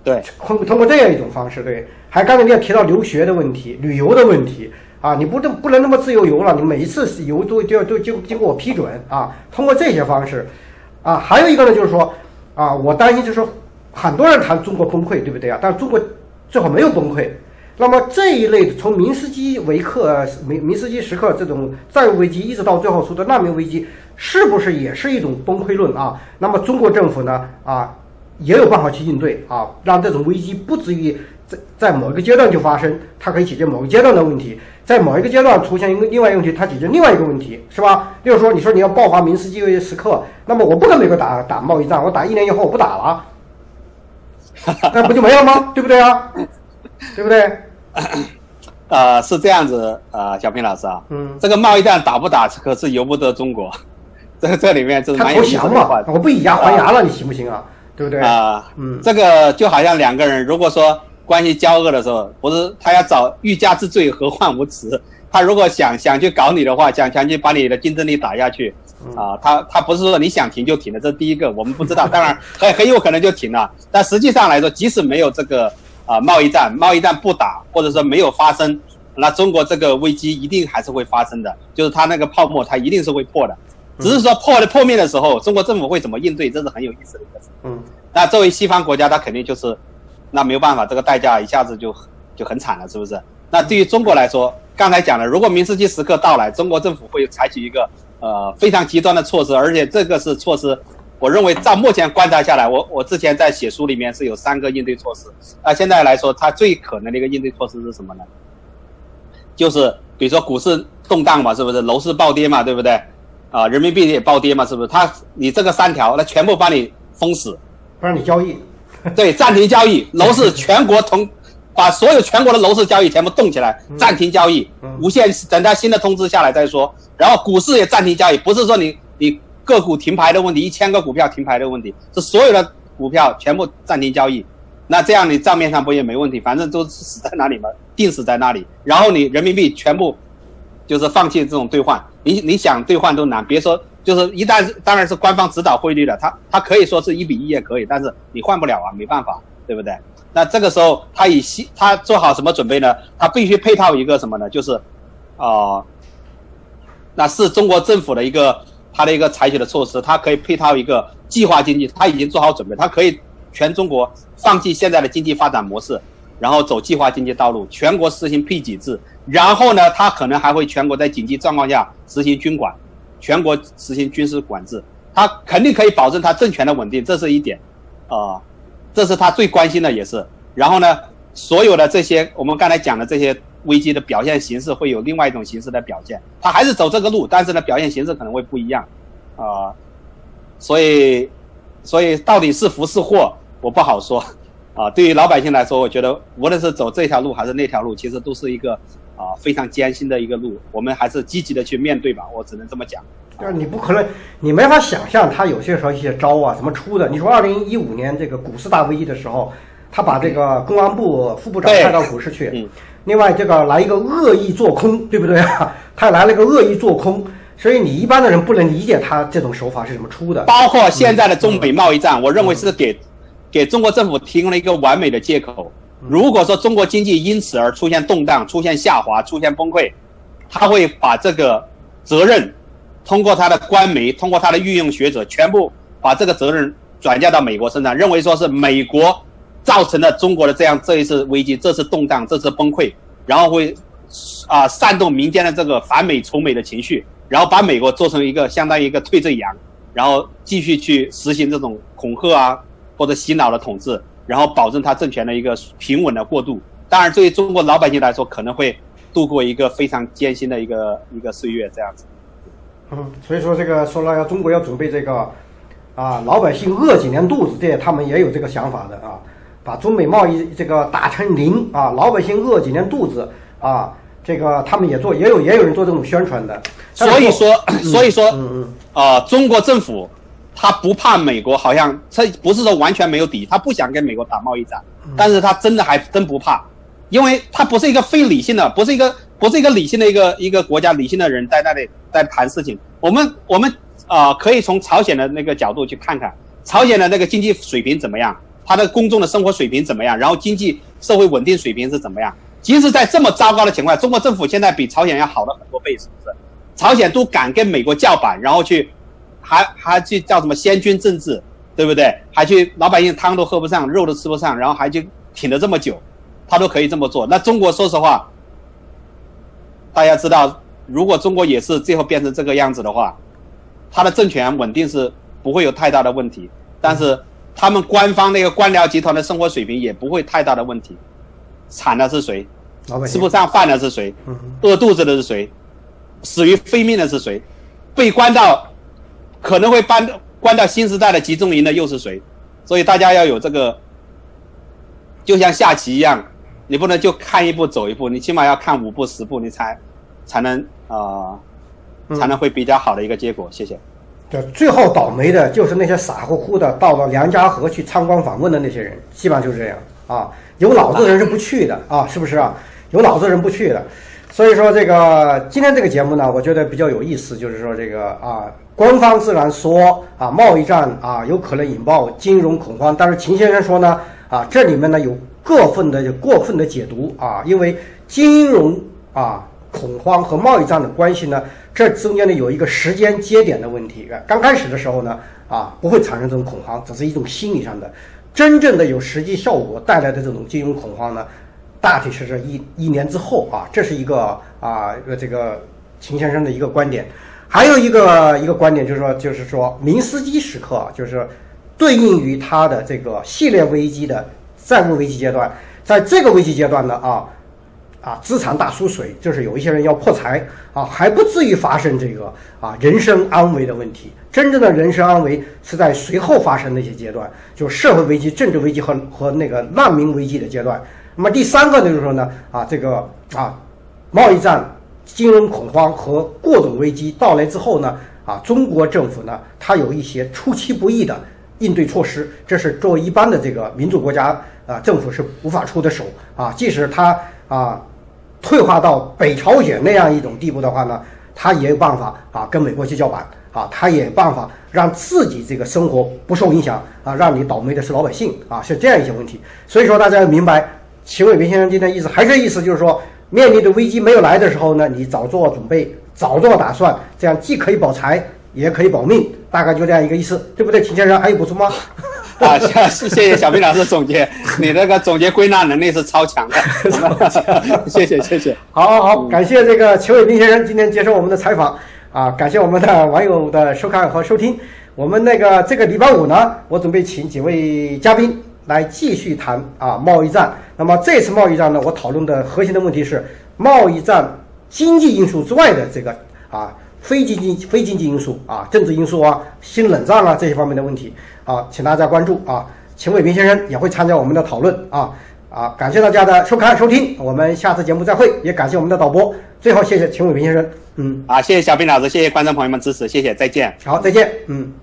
对， 通过这样一种方式，对。还刚才你也提到留学的问题、旅游的问题啊，你不能那么自由游了，你每一次游都要经过我批准啊。通过这些方式啊，还有一个呢，就是说啊，我担心就是说很多人谈中国崩溃，对不对啊？但是中国最后没有崩溃。那么这一类从明斯基时刻这种债务危机，一直到最后出的难民危机，是不是也是一种崩溃论啊？那么中国政府呢也有办法去应对啊，让这种危机不至于在某一个阶段就发生，它可以解决某个阶段的问题，在某一个阶段出现另外一个问题，它解决另外一个问题，是吧？例如说，你说你要爆发明斯基时刻，那么我不跟美国打贸易战，我打1年以后我不打了，那不就没了吗？对不对啊？对不对？ 是这样子小平老师啊，这个贸易战打不打可是由不得中国，这里面就是蛮有意思的话， 我不以牙还牙了，你行不行啊？对不对这个就好像两个人如果说关系交恶的时候，不是他要找欲加之罪，何患无辞？他如果想去搞你的话，想去把你的竞争力打下去他不是说你想停就停的，这是第一个，我们不知道，当然很有可能就停了。但实际上来说，即使没有这个贸易战不打，或者说没有发生，那中国这个危机一定还是会发生的，就是它那个泡沫它一定是会破的，只是说破灭的时候，中国政府会怎么应对，这是很有意思的一个事。那作为西方国家，它肯定就是那没有办法，这个代价一下子就很惨了，是不是？那对于中国来说，刚才讲了，如果明斯基时刻到来，中国政府会采取一个非常极端的措施，而且这个是措施，我认为照目前观察下来，我之前在写书里面是有3个应对措施。现在来说，它最可能的一个应对措施是什么呢？就是比如说股市动荡嘛，是不是？楼市暴跌嘛，对不对？人民币也暴跌嘛，是不是？你这个3条，那全部把你封死， 不让你交易。 对，暂停交易，楼市全国把所有全国的楼市交易全部动起来，暂停交易，无限等待新的通知下来再说。然后股市也暂停交易，不是说你个股停牌的问题，1000个股票停牌的问题，是所有的股票全部暂停交易。那这样你账面上不也没问题？反正都死在哪里嘛，定死在那里。然后你人民币全部就是放弃这种兑换，你想兑换都难，别说就是一旦当然是官方指导汇率的，它可以说是1比1也可以，但是你换不了啊，没办法，对不对？那这个时候他做好什么准备呢？他必须配套一个什么呢？就是那是中国政府的他的一个采取的措施，它可以配套一个计划经济，他已经做好准备，它可以全中国放弃现在的经济发展模式，然后走计划经济道路，全国实行配给制，然后呢，他可能还会全国在紧急状况下实行军管，全国实行军事管制，他肯定可以保证他政权的稳定，这是一点，这是他最关心的也是。然后呢，所有的这些我们刚才讲的这些危机的表现形式会有另外一种形式的表现，他还是走这个路，但是呢，表现形式可能会不一样，所以到底是福是祸，我不好说。对于老百姓来说，我觉得无论是走这条路还是那条路，其实都是一个非常艰辛的一个路，我们还是积极的去面对吧，我只能这么讲。 就是你不可能，你没法想象他有些时候一些招怎么出的。你说2015年这个股市大危机的时候，他把这个公安部副部长派到股市去，另外这个来一个恶意做空，对不对啊？他来了一个恶意做空，所以你一般的人不能理解他这种手法是怎么出的。 包括现在的中美贸易战，我认为是给中国政府提供了一个完美的借口。如果说中国经济因此而出现动荡、出现下滑、出现崩溃，他会把这个责任通过他的官媒、通过他的御用学者，全部把这个责任转嫁到美国身上，认为说是美国造成了中国的这一次危机、这次动荡、这次崩溃，然后会煽动民间的这个反美仇美的情绪，然后把美国做成一个相当于一个退罪羊，然后继续去实行这种恐吓或者洗脑的统治，然后保证他政权的一个平稳的过渡。当然，对于中国老百姓来说，可能会度过一个非常艰辛的一个岁月，这样子。 所以说这个说了，中国要准备这个老百姓饿几年肚子，这他们也有这个想法的把中美贸易这个打成零老百姓饿几年肚子这个他们也有人做这种宣传的。 所以说，中国政府他不怕美国，好像他不是说完全没有底，他不想跟美国打贸易战，但是他还真不怕，因为他不是一个非理性的，不是一个理性的一个国家，理性的人在那里在谈事情。我们可以从朝鲜的那个角度去看看，朝鲜的那个经济水平怎么样？ 他的公众的生活水平怎么样，然后经济社会稳定水平是怎么样。即使在这么糟糕的情况下，中国政府现在比朝鲜要好了很多倍，是不是？朝鲜都敢跟美国叫板，然后去还去叫什么先军政治，对不对？还去老百姓汤都喝不上，肉都吃不上，然后还去挺了这么久，他都可以这么做。那中国说实话，大家知道，如果中国也是最后变成这个样子的话，他的政权稳定是不会有太大的问题，但是他们官方那个官僚集团的生活水平也不会太大的问题。惨的是谁？吃不上饭的是谁？饿肚子的是谁？死于非命的是谁？被关到可能会关到新时代的集中营的又是谁？所以大家要有这个，就像下棋一样，你不能就看一步走一步，你起码要看5步10步，你才能才能会比较好的一个结果。谢谢。 这最后倒霉的就是那些傻乎乎的到了梁家河去参观访问的那些人，基本上就是这样啊。有脑子的人是不去的啊，是不是啊？有脑子的人不去的。所以说这个今天这个节目呢，我觉得比较有意思，就是说这个官方自然说贸易战有可能引爆金融恐慌，但是秦先生说呢这里面呢有过分的解读因为金融恐慌和贸易战的关系呢，这中间呢有一个时间节点的问题。刚开始的时候呢不会产生这种恐慌，只是一种心理上的。真正的有实际效果带来的这种金融恐慌呢，大体是这一年之后这是一个这个秦先生的一个观点。还有一个观点就是说明斯基时刻就是对应于他的这个系列危机的债务危机阶段，在这个危机阶段呢资产大缩水，就是有一些人要破财还不至于发生这个人身安危的问题。真正的人身安危是在随后发生的一些阶段，就是社会危机、政治危机和那个难民危机的阶段。那么第三个呢，就是说呢这个贸易战、金融恐慌和各种危机到来之后呢中国政府呢它有一些出其不意的应对措施，这是作为一般的这个民主国家政府是无法出的手即使它退化到北朝鲜那样一种地步的话呢，他也有办法跟美国去叫板他也有办法让自己这个生活不受影响让你倒霉的是老百姓是这样一些问题。所以说大家要明白，秦伟平先生今天还是意思就是说，面临的危机没有来的时候呢，你早做准备，早做打算，这样既可以保财也可以保命，大概就这样一个意思，对不对？秦先生还有补充吗？ 谢谢小平老师总结，你那个总结归纳能力是超强的，谢谢。 好，感谢这个秦伟平先生今天接受我们的采访感谢我们的网友的收看和收听。我们这个礼拜五呢，我准备请几位嘉宾来继续谈贸易战。那么这次贸易战呢，我讨论的核心的问题是贸易战经济因素之外的这个非经济因素政治因素新冷战这些方面的问题请大家关注秦伟平先生也会参加我们的讨论感谢大家的收看收听，我们下次节目再会，也感谢我们的导播。最后谢谢秦伟平先生。 谢谢小平老师，谢谢观众朋友们支持，谢谢，再见。 好，再见。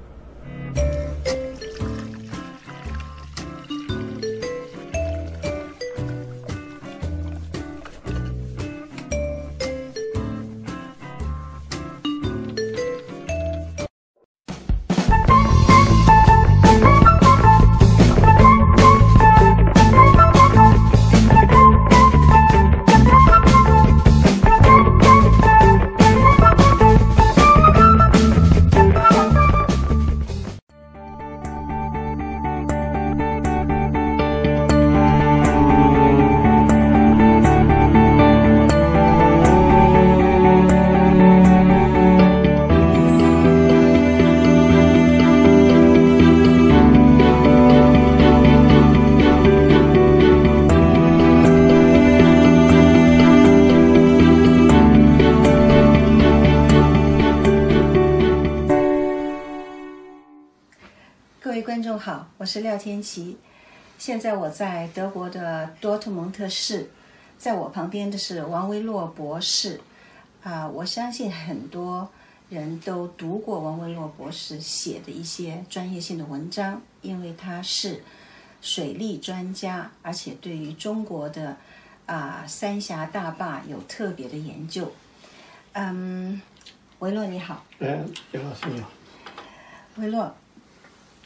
好，我是廖天琪，现在我在德国的多特蒙特市，在我旁边的是王维洛博士，我相信很多人都读过王维洛博士写的一些专业性的文章，因为他是水利专家，而且对于中国的三峡大坝有特别的研究。维洛你好。 刘老师你好。 维洛，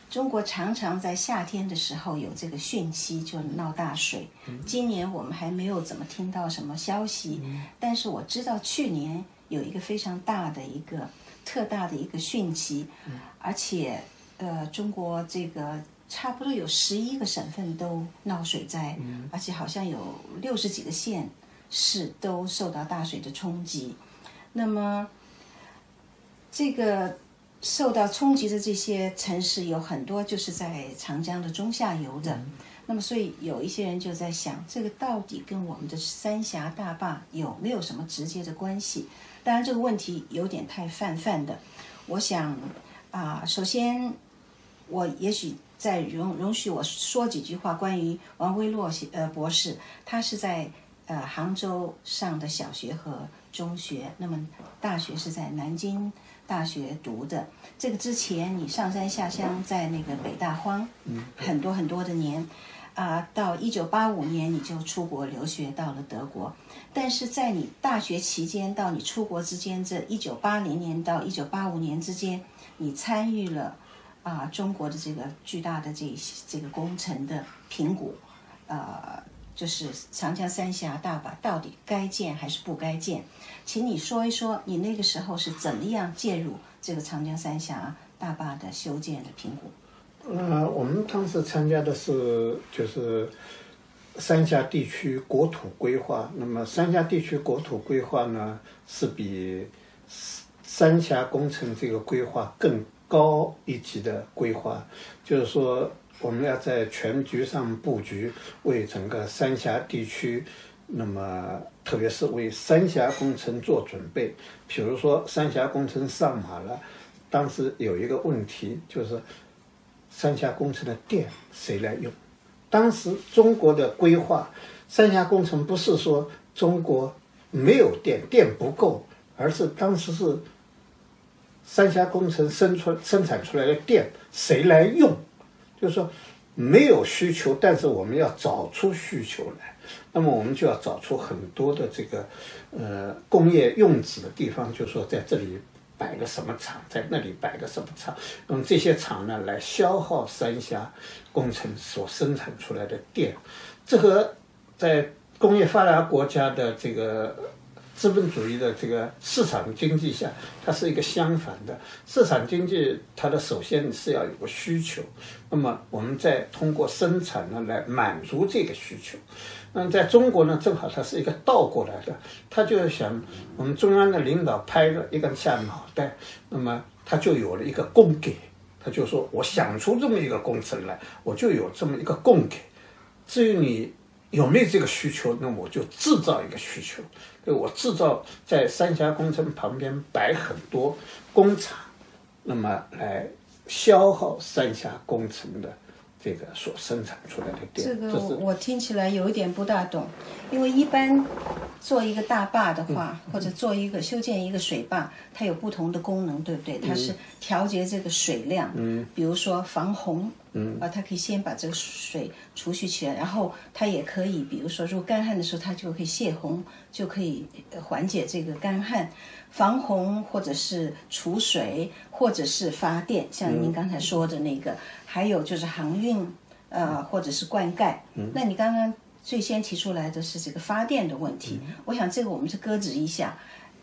中国常常在夏天的时候有这个汛期，就闹大水。今年我们还没有怎么听到什么消息，但是我知道去年有一个非常大的一个特大的一个汛期，而且中国这个差不多有11个省份都闹水灾，而且好像有60几个县市都受到大水的冲击。那么这个受到冲击的这些城市有很多就是在长江的中下游的，那么所以有一些人就在想，这个到底跟我们的三峡大坝有没有什么直接的关系？当然这个问题有点太泛的，我想首先我也许再容许我说几句话关于王威洛博士，他是在杭州上的小学和中学，那么大学是在南京大学读的。这个之前你上山下乡在那个北大荒，很多的年，到1985年你就出国留学到了德国。但是在你大学期间到你出国之间，这1980年到1985年之间，你参与了中国的这个巨大的这个工程的评估，就是长江三峡大坝到底该建还是不该建，请你说一说你那个时候是怎么样介入这个长江三峡大坝的修建的评估。 我们当时参加的是就是三峡地区国土规划。那么三峡地区国土规划呢，是比三峡工程这个规划更高一级的规划，就是说我们要在全局上布局，为整个三峡地区，那么特别是为三峡工程做准备。比如说三峡工程上马了，当时有一个问题，就是三峡工程的电谁来用？当时中国的规划，三峡工程不是说中国没有电，电不够，而是当时是三峡工程生产出来的电谁来用？就是说没有需求，但是我们要找出需求来，那么我们就要找出很多的这个工业用纸的地方，就是说在这里摆个什么厂，在那里摆个什么厂，用这些厂呢来消耗三峡工程所生产出来的电。这和在工业发达国家的这个资本主义的这个市场经济下，它是一个相反的。市场经济它的首先是要有个需求，那么我们再通过生产呢来满足这个需求。那在中国呢，正好它是一个倒过来的，他就想我们中央的领导拍了一个下脑袋，那么他就有了一个供给，他就说我想出这么一个工程来，我就有这么一个供给。至于你有没有这个需求，那我就制造一个需求。我制造在三峡工程旁边摆很多工厂，那么来消耗三峡工程的这个所生产出来的电。 这个我听起来有一点不大懂，因为一般做一个大坝的话，或者修建一个水坝，它有不同的功能，对不对？它是调节这个水量，比如说防洪，它可以先把这个水储蓄起来，然后它也可以，比如说如果干旱的时候，它就可以泄洪，就可以缓解这个干旱。防洪或者是储水，或者是发电，像您刚才说的那个，还有就是航运，或者是灌溉。那你刚刚最先提出来的是这个发电的问题，我想这个我们是搁置一下。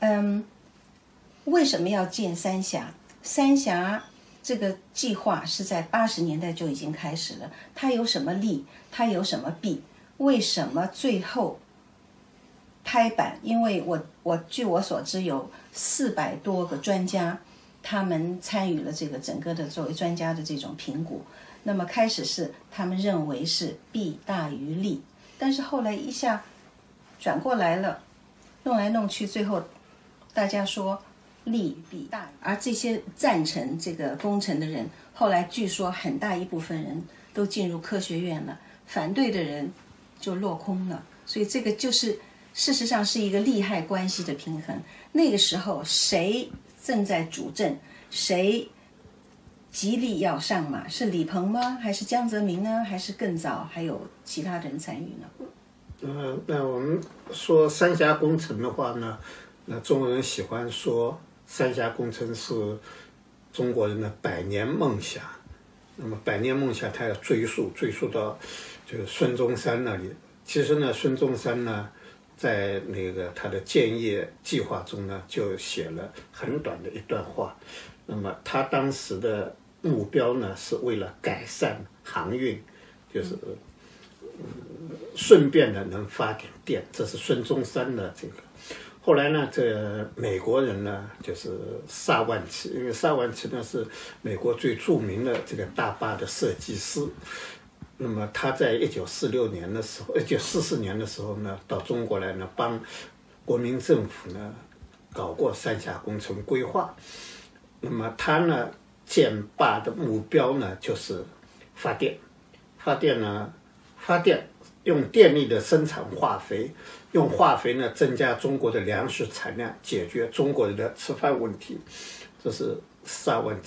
为什么要建三峡？三峡这个计划是在80年代就已经开始了，它有什么利，它有什么弊？为什么最后拍板？因为据我所知有400多个专家，他们参与了这个整个的作为专家的这种评估。那么开始是他们认为是弊大于利，但是后来一下转过来了，弄来弄去，最后大家说利弊大。而这些赞成这个工程的人，后来据说很大一部分人都进入科学院了，反对的人就落空了。所以这个就是事实上是一个利害关系的平衡。那个时候谁正在主政，谁极力要上马，是李鹏吗？还是江泽民呢？还是更早还有其他人参与呢？ 那我们说三峡工程的话呢，那中国人喜欢说三峡工程是中国人的100年梦想。 那么百年梦想他要追溯到就是孙中山那里。其实呢，孙中山呢在那个他的建业计划中呢就写了很短的一段话。那么他当时的目标呢是为了改善航运，就是顺便呢能发点电，这是孙中山的这个。后来呢，这美国人呢就是萨万奇，因为萨万奇呢是美国最著名的这个大坝的设计师。那么他在1944年的时候呢，到中国来呢，帮国民政府呢搞过三峡工程规划。那么他呢建坝的目标呢就是发电用电力的生产化肥，用化肥呢增加中国的粮食产量，解决中国人的吃饭问题。这是萨凡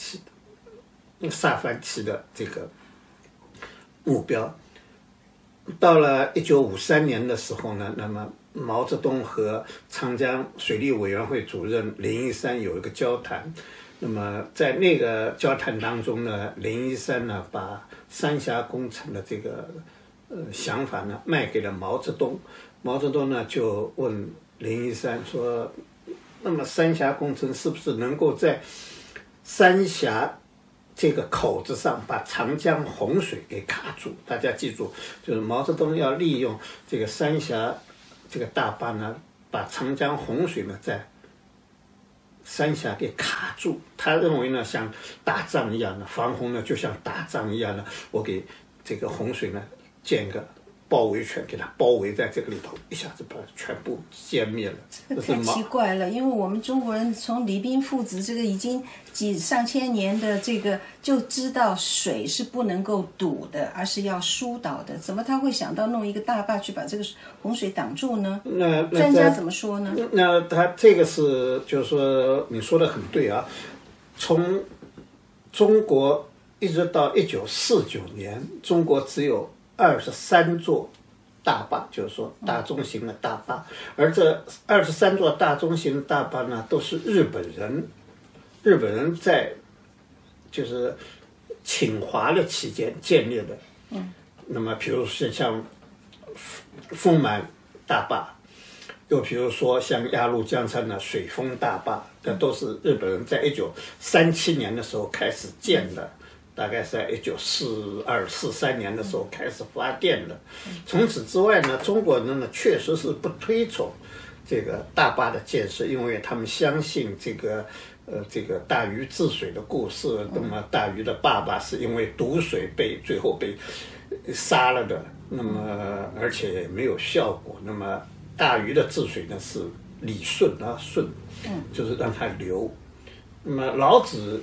奇的这个目标。到了1953年的时候呢，那么毛泽东和长江水利委员会主任林一山有一个交谈。那么在那个交谈当中呢，林一山呢把三峡工程的这个想法呢卖给了毛泽东。毛泽东呢就问林一山说，那么三峡工程是不是能够在三峡这个口子上把长江洪水给卡住？大家记住，就是毛泽东要利用这个三峡这个大坝呢，把长江洪水呢在三峡给卡住。他认为呢，像打仗一样的防洪呢，就像打仗一样的，我给这个洪水呢建一个包围圈，给它包围在这个里头，一下子把它全部歼灭了。 这个太奇怪了，因为我们中国人从李冰父子这个已经上千年的这个就知道水是不能够堵的，而是要疏导的，怎么他会想到弄一个大坝去把这个洪水挡住呢？ 那专家怎么说呢？ 那他这个是就是说你说的很对啊，从中国一直到1949年，中国只有23座大坝，就是说大中型的大坝，而这23座大中型的大坝呢，都是日本人在就是侵华的期间建立的。那么比如说像丰满大坝，又比如说像鸭绿江山的水丰大坝，这都是日本人在1937年的时候开始建的。大概是在1942、43年的时候开始发电的。从此之外呢，中国人呢确实是不推崇这个大坝的建设，因为他们相信这个大禹治水的故事。那么大禹的爸爸是因为毒水最后被杀了的，那么而且也没有效果。那么大禹的治水呢是理顺啊，顺，就是让它流。那么老子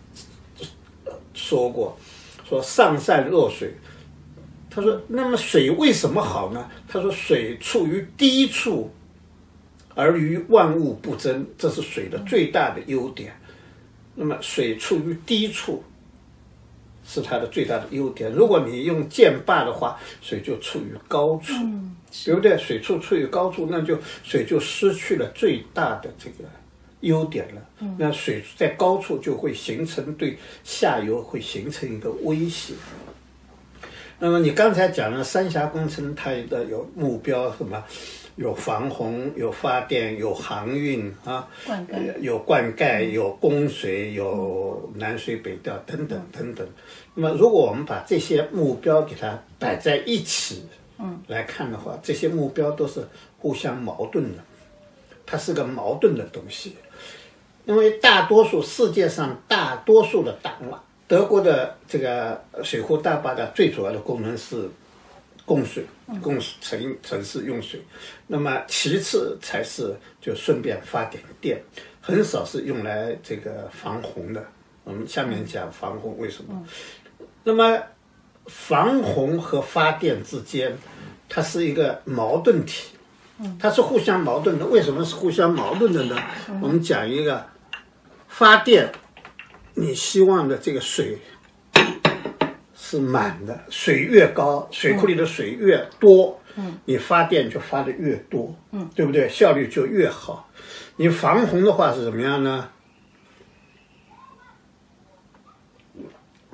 说过，说上善若水。他说，那么水为什么好呢？他说，水处于低处，而于万物不争，这是水的最大的优点。那么水处于低处是它的最大的优点。如果你用建坝的话，水就处于高处，对不对？水处于高处，那就水就失去了最大的这个优点了。那水在高处就会形成对下游会形成一个威胁。那么你刚才讲了三峡工程，它的有目标什么？有防洪，有发电，有航运啊，有灌溉，有供水，有南水北调等等等等。那么如果我们把这些目标给它摆在一起来看的话，这些目标都是互相矛盾的，它是个矛盾的东西。因为世界上大多数的党了，德国的这个水库大坝的最主要的功能是供水，供城市用水。那么其次才是就顺便发点电，很少是用来这个防洪的。我们下面讲防洪为什么。那么防洪和发电之间，它是一个矛盾体，它是互相矛盾的。为什么是互相矛盾的呢？我们讲一个发电，你希望的这个水是满的，水越高，水库里的水越多，你发电就发的越多，对不对？效率就越好。你防洪的话是怎么样呢？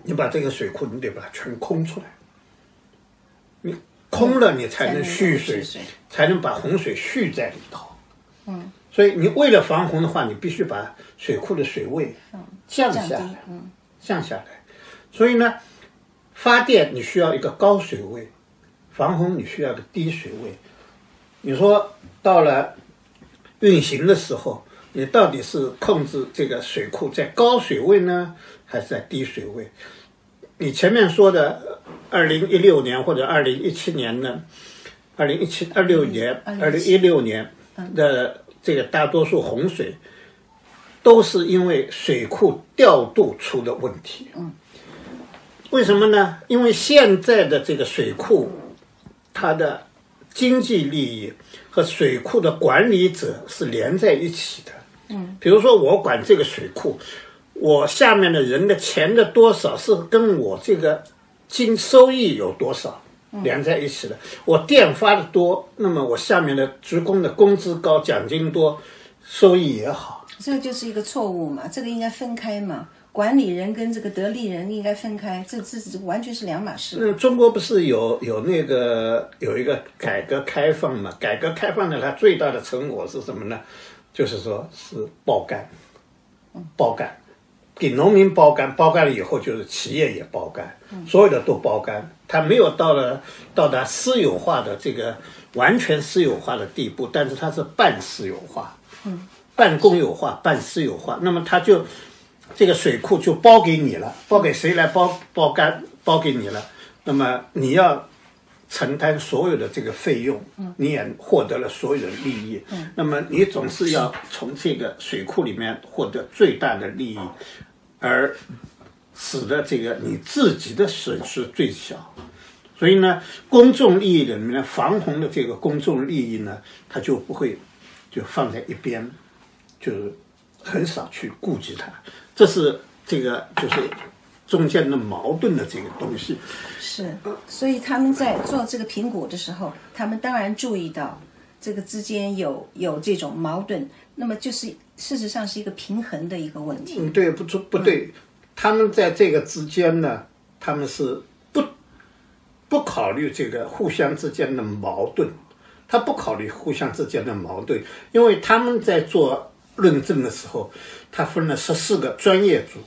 你把这个水库你得把它全空出来，你空了你才能蓄水，才能把洪水蓄在里头。所以你为了防洪的话，你必须把水库的水位降下来，降下来。所以呢，发电你需要一个高水位，防洪你需要一个低水位。你说到了运行的时候，你到底是控制这个水库在高水位呢，还是在低水位？你前面说的2016年或者2017年呢，2016年的这个大多数洪水，都是因为水库调度出的问题。为什么呢？因为现在的这个水库，它的经济利益和水库的管理者是连在一起的。比如说我管这个水库，我下面的人的钱的多少是跟我这个收益有多少连在一起的。我电发的多，那么我下面的职工的工资高，奖金多，收益也好。 这个就是一个错误嘛，这个应该分开嘛。管理人跟这个得利人应该分开，这完全是两码事。 那中国不是有一个改革开放嘛？改革开放的它最大的成果是什么呢？就是说是包干，给农民包干了以后，就是企业也包干，所有的都包干。它没有到达私有化的这个完全私有化的地步，但是它是半私有化，半公有化，半私有化。那么它就这个水库就包给你了，包给谁来包干？包给你了。那么你要承担所有的这个费用，你也获得了所有的利益。那么你总是要从这个水库里面获得最大的利益，而使得这个你自己的损失最小。所以呢，公众利益里面防洪的这个公众利益呢，它就不会就放在一边，就是很少去顾及它。这是这个就是中间的矛盾的这个东西。 是，所以他们在做这个评估的时候，他们当然注意到这个之间有这种矛盾，那么就是事实上是一个平衡的一个问题。 对，不对，他们在这个之间呢，他们是不考虑这个互相之间的矛盾，他不考虑互相之间的矛盾，因为他们在做论证的时候，他分了14个专业组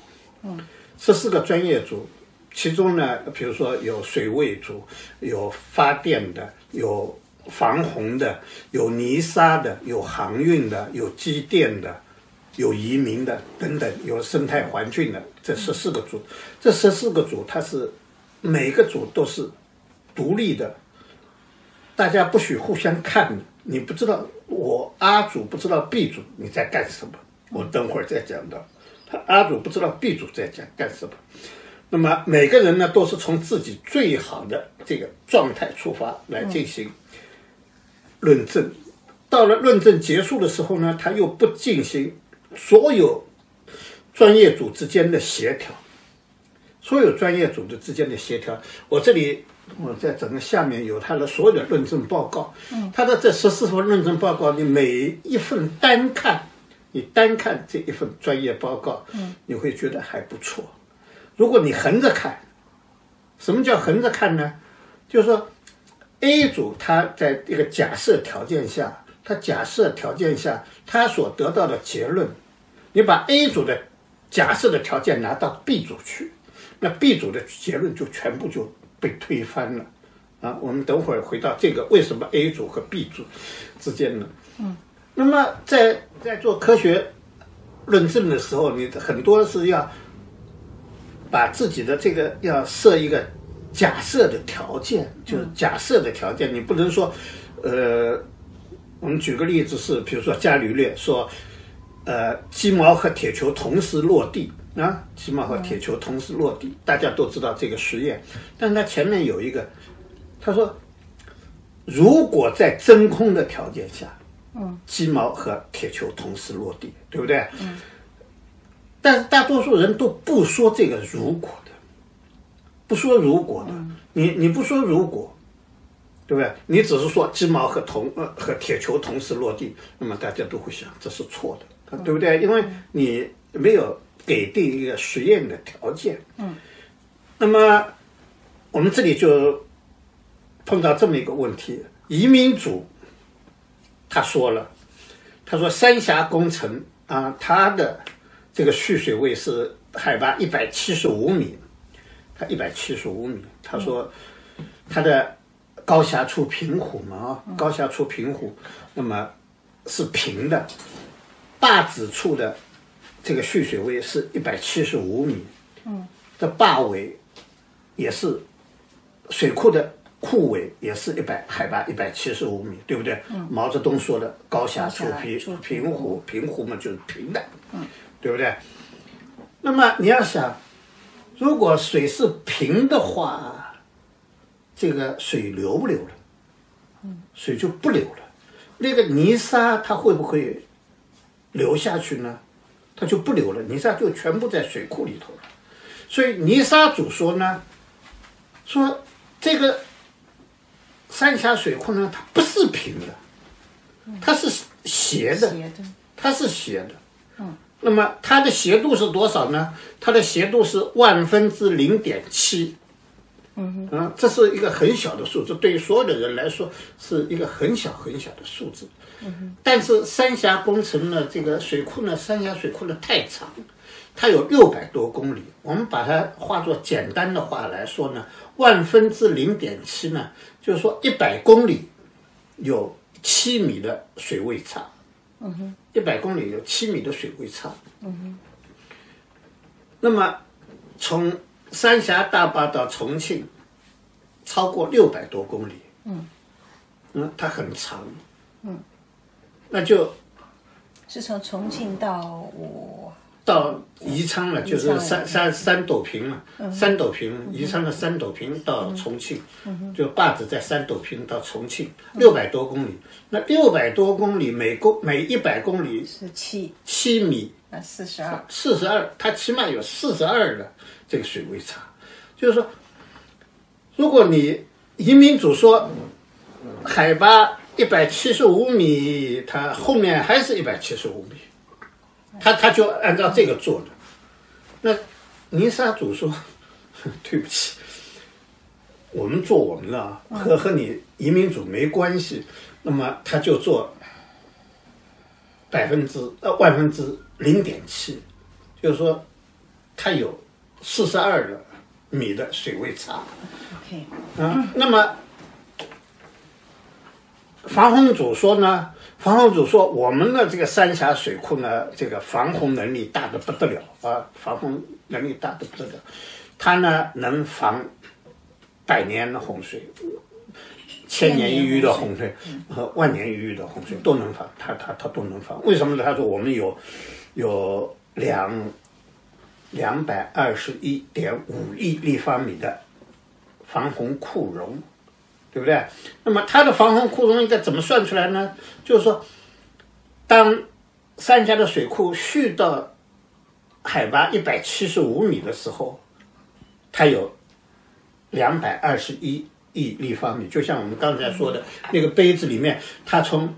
，14个专业组，其中呢，比如说有水位组，有发电的，有防洪的，有泥沙的，有航运的，有机电的，有移民的等等，有生态环境的，这14个组。这14个组，它是每个组都是独立的，大家不许互相看的。你不知道我 A 组不知道 B 组你在干什么，我等会儿再讲到。A 组不知道 B 组在干什么。那么每个人呢，都是从自己最好的这个状态出发来进行论证。到了论证结束的时候呢，他又不进行所有专业组之间的协调，所有专业组织之间的协调。我在整个下面有他的所有的论证报告，他的这14份论证报告，你每一份单看这一份专业报告，你会觉得还不错。如果你横着看，什么叫横着看呢？就是说 A 组他在一个假设条件下，他所得到的结论，你把 A 组的假设的条件拿到 B 组去，那 B 组的结论就全部就被推翻了啊！我们等会儿回到这个为什么 A 组和 B 组之间呢？那么在做科学论证的时候，你很多是要把自己的这个要设一个假设的条件，就是假设的条件，你不能说，我们举个例子是，比如说伽利略说，鸡毛和铁球同时落地啊，鸡毛和铁球同时落地，大家都知道这个实验，但是他前面有一个，他说，如果在真空的条件下，鸡毛和铁球同时落地，对不对？但是大多数人都不说这个如果的，不说如果的，你不说如果，对不对？你只是说鸡毛和铁球同时落地，那么大家都会想这是错的，对不对？因为你没有给定一个实验的条件。 那么我们这里就碰到这么一个问题，移民组他说了，他说三峡工程啊，它的这个蓄水位是海拔175米，它175米，他说它的高峡处平湖嘛，高峡处平湖，那么是平的，坝子处的这个蓄水位是175米，这坝尾也是水库的库尾也是海拔175米，对不对？毛泽东说的高峡处平湖，平湖嘛就是平的，对不对？那么你要想，如果水是平的话，这个水流不流了？水就不流了。那个泥沙它会不会流下去呢？它就不流了，泥沙就全部在水库里头了。所以泥沙组说呢，说这个三峡水库呢，它不是平的，它是斜的，它是斜的。那么它的斜度是多少呢？它的斜度是0.7。这是一个很小的数字，对于所有的人来说是一个很小很小的数字。但是三峡工程呢，这个水库呢，三峡水库呢太长，它有600多公里。我们把它化作简单的话来说呢，0.7呢，就是说100公里有7米的水位差。100公里有7米的水位差。那么从三峡大坝到重庆超过600多公里。它很长。那就是从重庆到宜昌了，就是三斗坪了，三斗坪，宜昌的三斗坪到重庆，就坝子在三斗坪到重庆，600多公里。那600多公里，每100公里是7 米，42，它起码有42的这个水位差。就是说，如果你移民组说海拔175米，它后面还是175米。他就按照这个做的。那泥沙组说，对不起，我们做我们的，和你移民组没关系。那么他就做0.7%，就是说他有42米的水位差。那么防洪组说呢？防洪组说，我们的这个三峡水库呢，这个防洪能力大得不得了啊！防洪能力大得不得了，它呢能防100年的洪水、1000年一遇的洪水和10000年一遇的洪水都能防，它都能防。为什么呢？他说我们有221.5亿立方米的防洪库容。对不对？那么它的防洪库容应该怎么算出来呢？就是说，当三峡的水库蓄到海拔175米的时候，它有221亿立方米。就像我们刚才说的那个杯子里面，它从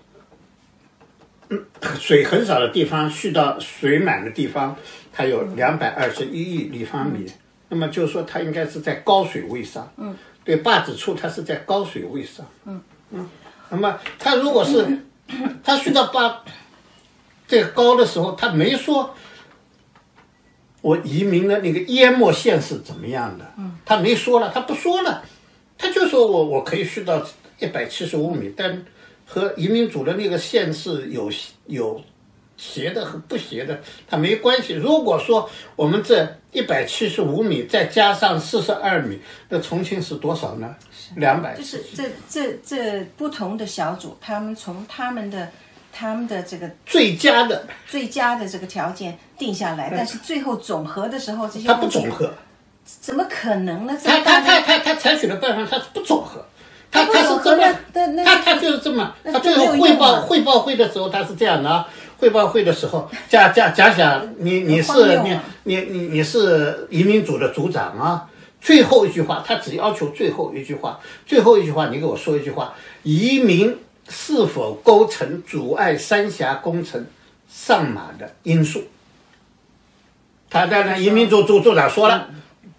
水很少的地方蓄到水满的地方，它有221亿立方米。那么就是说，它应该是在高水位上。对，坝子处它是在高水位上。那么它如果是它蓄到这个高的时候，它没说我移民的那个淹没线是怎么样的，他没说了，他不说了，他就说我可以蓄到175米，但和移民组的那个线是有斜的和不斜的，它没关系。如果说我们这175米再加上42米，那重庆是多少呢？200。 就是这不同的小组，他们从他们的这个最佳的这个条件定下来，但是最后总和的时候，这些它不总和， 怎么可能呢？ 他采取的办法，他是不总和。他是这么，他就是这么，他最后汇报会的时候，他是这样的啊。汇报会的时候，假想你是移民组的组长啊，最后一句话，他只要求最后一句话，你给我说一句话，移民是否构成阻碍三峡工程上马的因素？他当然移民组长说了，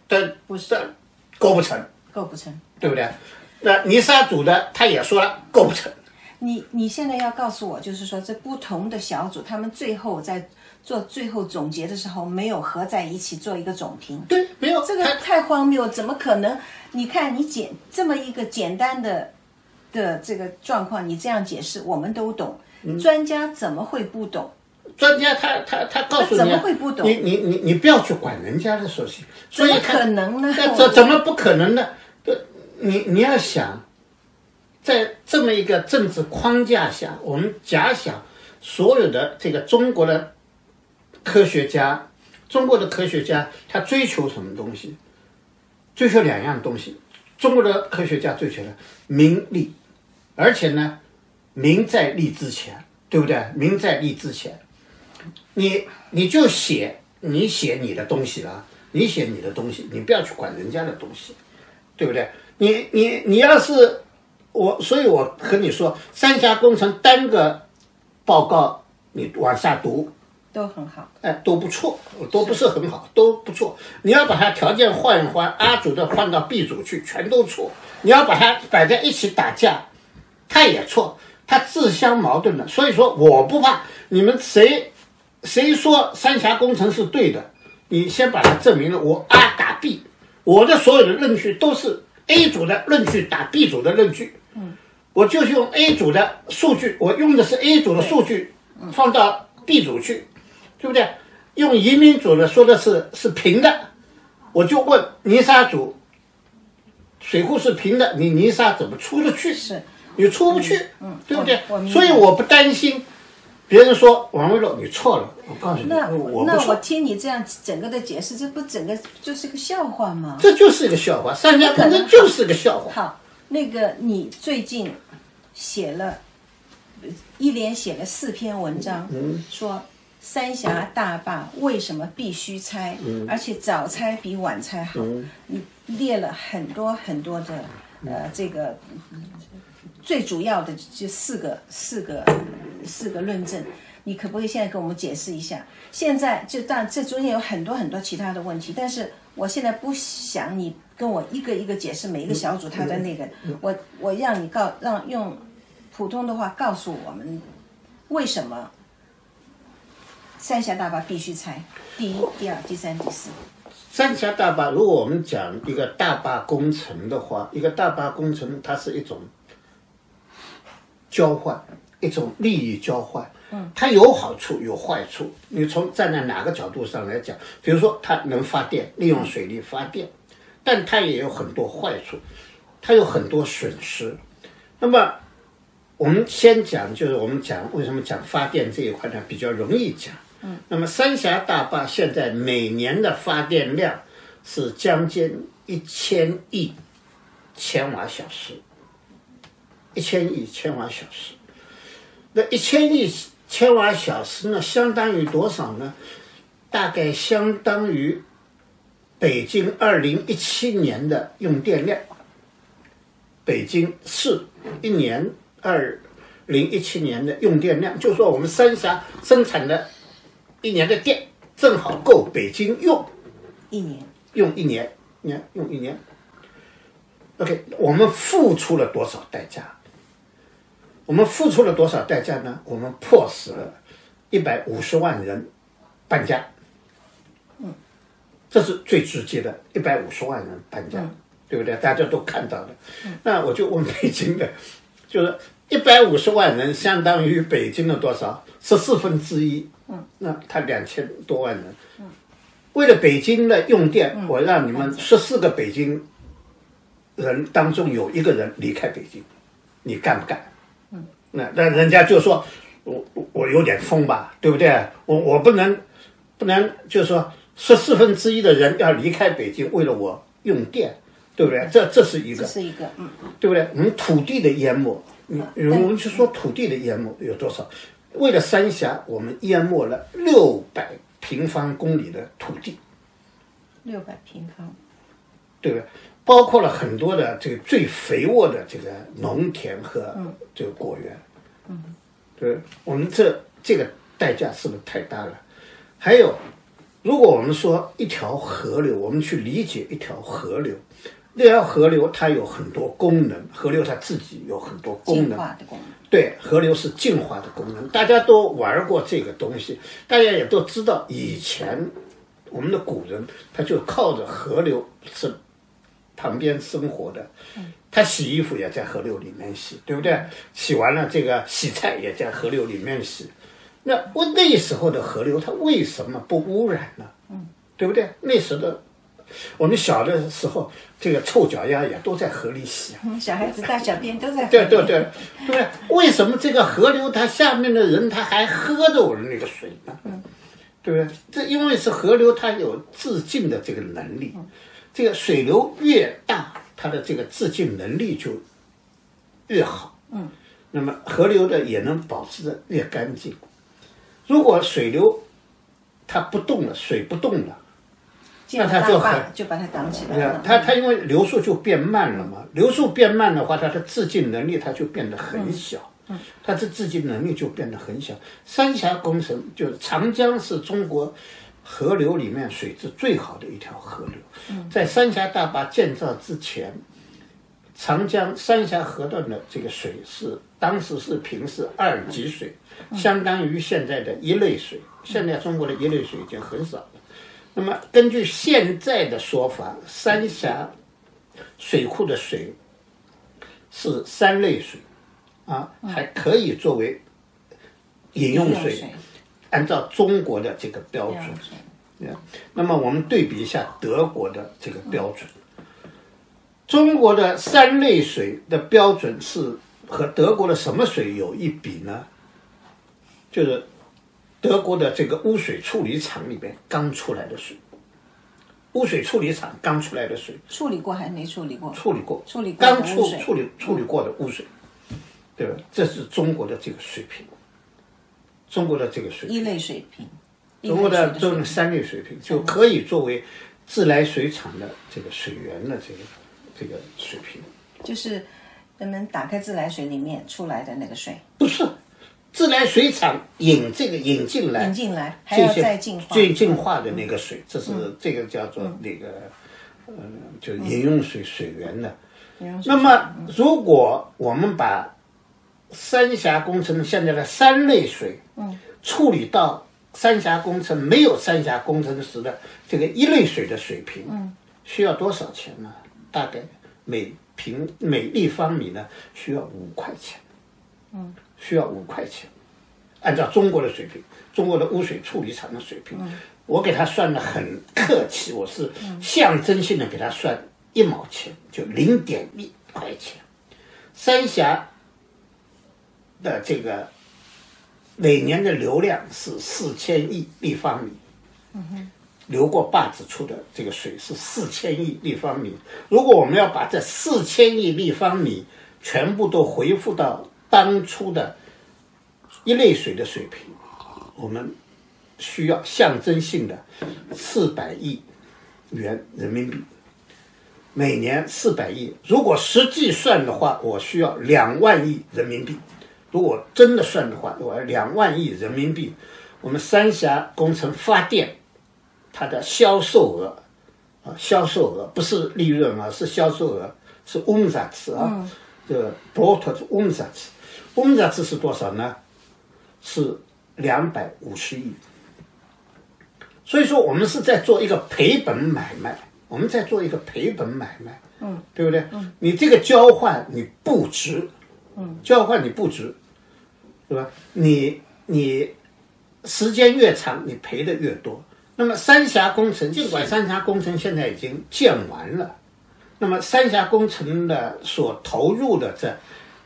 不是构不成， 构不成。 对不对？那泥沙组的他也说了构不成。 你现在要告诉我，就是说这不同的小组，他们最后在做最后总结的时候，没有合在一起做一个总评。 对，没有， 这个太荒谬，怎么可能？你看你这么一个简单的这个状况，你这样解释，我们都懂，专家怎么会不懂？ 专家他告诉你， 怎么会不懂？ 你不要去管人家的事情，所以怎么可能呢？ 怎么不可能呢？你要想，在这么一个政治框架下，我们假想所有的这个中国的科学家他追求什么东西？追求2样东西。中国的科学家追求的名利，而且呢，名在利之前，对不对？名在利之前，你就写你的东西了，你写你的东西，你不要去管人家的东西，对不对？你要是所以我和你说，三峡工程单个报告你往下读都很好， 都不错，都不是很好，都不错。你要把它条件换一换，A 组的换到 B 组去，全都错。你要把它摆在一起打架，它也错，它自相矛盾的。所以说我不怕你们谁说三峡工程是对的，你先把它证明了，我 A 打 B， 我的所有的论据都是 A 组的论据打 B 组的论据，我就是用 A 组的数据，我用的是 A 组的数据放到 B 组去，对不对？用移民组的说的是平的，我就问泥沙组，水库是平的，你泥沙怎么出得去？ 是你出不去，对不对？ 我所以我不担心别人说王卫洛你错了，我告诉你，我不错。 我听你这样整个的解释，这不整个就是个笑话吗？ 这就是一个笑话，三峡工程就是个笑话。 好，那个你最近一连写了4篇文章，说三峡大坝为什么必须拆，而且早拆比晚拆好。你列了很多很多的这个最主要的就四个论证，你可不可以现在给我们解释一下？现在就当然这中间有很多很多其他的问题，但是我现在不想你跟我一个一个解释每一个小组它的那个，我让你用普通的话告诉我们为什么三峡大坝必须拆，第一、第二、第三、第四。 三峡大坝，如果我们讲一个大坝工程的话，一个大坝工程它是一种交换，一种利益交换，它有好处有坏处。你从站在哪个角度上来讲，比如说它能发电，利用水力发电，但它也有很多坏处，它有很多损失。那么我们先讲，就是我们讲为什么讲发电这一块呢，比较容易讲。那么三峡大坝现在每年的发电量是将近1000亿千瓦小时，1000亿千瓦小时。那1000亿千瓦小时呢，相当于多少呢？大概相当于北京2017年的用电量。北京市一年2017年的用电量，就是说我们三峡生产的一年的电正好够北京用一年。OK， 我们付出了多少代价？我们付出了多少代价呢？我们迫使了150万人搬家。这是最直接的，150万人搬家，对不对？大家都看到的。那我就问北京的，就是150万人相当于北京的多少？1/14。那他2000多万人。为了北京的用电，我让你们14个北京人当中有1个人离开北京，你干不干？那人家就说我有点疯吧，对不对？我不能就是说1/14的人要离开北京，为了我用电，对不对？这是一个，对不对？我们土地的淹没，我们就说土地的淹没有多少？为了三峡，我们淹没了600平方公里的土地 ，600平方，对不对？包括了很多的这个最肥沃的这个农田和这个果园，对，我们这个代价是不是太大了？还有如果我们说一条河流，我们去理解一条河流，那条河流它有很多功能，河流它自己有很多功能， 净化的功能。 对，河流是净化的功能，大家都玩过这个东西，大家也都知道，以前我们的古人他就靠着河流是旁边生活的，他洗衣服也在河流里面洗，对不对？洗完了这个洗菜也在河流里面洗。那时候的河流它为什么不污染呢？对不对？那时的我们小的时候，这个臭脚丫也都在河里洗。 小孩子大小便都在河里。 对，为什么这个河流它下面的人他还喝着我的那个水呢？对不对？这因为是河流，它有自净的这个能力。这个水流越大，它的这个自净能力就越好。那么河流的也能保持的越干净。如果水流它不动了，水不动了，那它就把它挡起来了。 它因为流速就变慢了嘛，流速变慢的话，它的自净能力它就变得很小。它的自净能力就变得很小。三峡工程就是长江是中国河流里面水质最好的一条河流。在三峡大坝建造之前，长江三峡河段的这个水当时是平是2级水，相当于现在的一类水。现在中国的一类水已经很少了。那么根据现在的说法，三峡水库的水是3类水。还可以作为饮用水，按照中国的这个标准。那么我们对比一下德国的这个标准。中国的3类水的标准是和德国的什么水有一比呢？就是德国的这个污水处理厂里边刚出来的水。污水处理厂刚出来的水， 处理过还是没处理过？ 处理过， 刚处理过的污水。对吧？这是中国的这个水平，中国的这个水平， 一类水平， 中国的这种3类水平就可以作为自来水厂的这个水源的这个水平。 就是人们打开自来水里面出来的那个水， 不是自来水厂引进来还要再净化， 最净化的那个水，这是这个叫做那个就饮用水水源的。那么如果我们把三峡工程现在的3类水，处理到三峡工程没有三峡工程时的这个1类水的水平，需要多少钱呢？大概每立方米呢需要5块钱，需要5块钱。按照中国的水平，中国的污水处理厂的水平，我给他算的很客气，我是象征性的给他算1毛钱，就0.1块钱。三峡的这个每年的流量是4000亿立方米，流过坝子出的这个水是4000亿立方米。如果我们要把这4000亿立方米全部都恢复到当初的1类水的水平，我们需要象征性的400亿元人民币，每年400亿。如果实际算的话，我需要2万亿人民币。如果真的算的话，我要2万亿人民币。我们三峡工程发电，它的销售额不是利润啊，是销售额，是 Umsatz 啊，这个 Brutto-Umsatz 是多少呢？是250亿。所以说我们是在做一个赔本买卖，对不对？你这个交换你不值，对吧？你时间越长，你赔的越多。那么三峡工程，尽管三峡工程现在已经建完了，那么三峡工程的所投入的这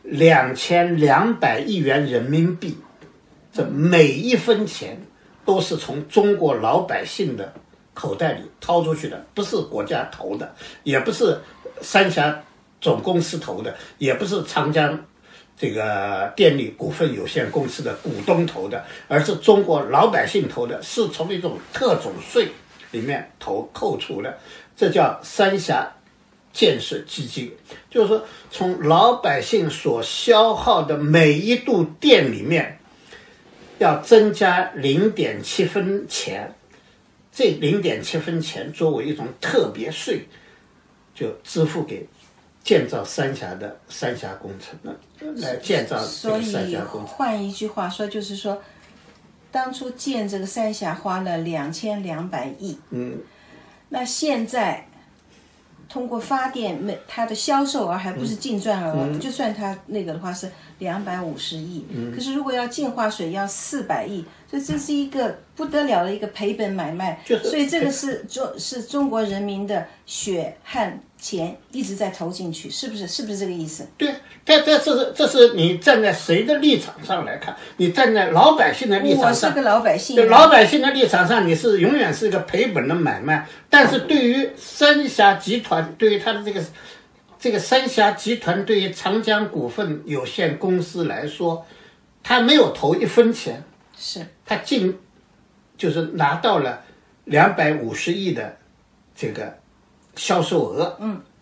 2200亿元人民币，这每一分钱都是从中国老百姓的口袋里掏出去的，不是国家投的，也不是三峡总公司投的，也不是长江这个电力股份有限公司的股东投的，而是中国老百姓投的，是从一种特种税里面扣除的，这叫三峡建设基金。就是说从老百姓所消耗的每一度电里面要增加0.7分钱， 这0.7分钱作为一种特别税，就支付给建造三峡的三峡工程了，来建造这个三峡工程。 换一句话说，就是说，当初建这个三峡花了2200亿，那现在通过发电，它的销售额还不是净赚额，就算它那个的话是250亿，可是如果要净化水要400亿，所以这是一个不得了的一个赔本买卖。所以这个是中国人民的血汗钱一直在投进去，是不是这个意思？ 对，这是你站在谁的立场上来看？你站在老百姓的立场上， 我是个老百姓， 对老百姓的立场上，你是永远是一个赔本的买卖。但是对于三峡集团，对于他的这个三峡集团，对于长江股份有限公司来说，他没有投1分钱， 是他就是拿到了250亿的这个销售额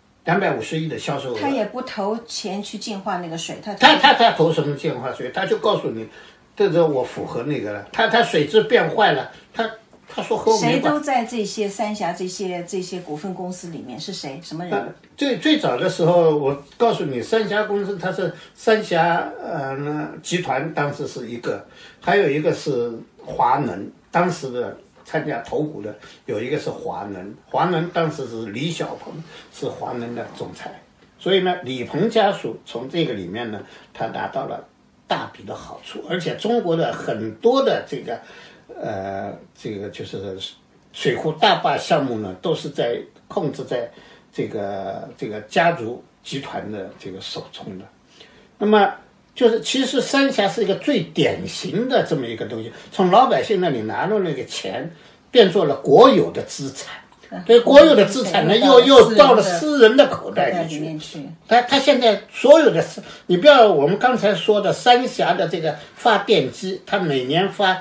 ，250亿的销售额， 他也不投钱去净化那个水，他投什么净化水？他就告诉你，这个我符合那个了。他水质变坏了，他说和我没关系。 谁都在这些三峡这些股份公司里面是谁？什么人？ 最早的时候，我告诉你，三峡公司它是三峡集团，当时是一个，还有一个是华能，当时的参加投股的有一个是华能当时是李小鹏是华能的总裁，所以呢，李鹏家属从这个里面呢，他拿到了大笔的好处，而且中国的很多的这个就是水库大坝项目呢，都是控制在这个家族集团的这个手中的。那么就是其实三峡是一个最典型的这么一个东西，从老百姓那里拿到那个钱，变做了国有的资产。对，国有的资产呢，又到了私人的口袋里去。他现在所有的你不要我们刚才说的三峡的这个发电机，它每年发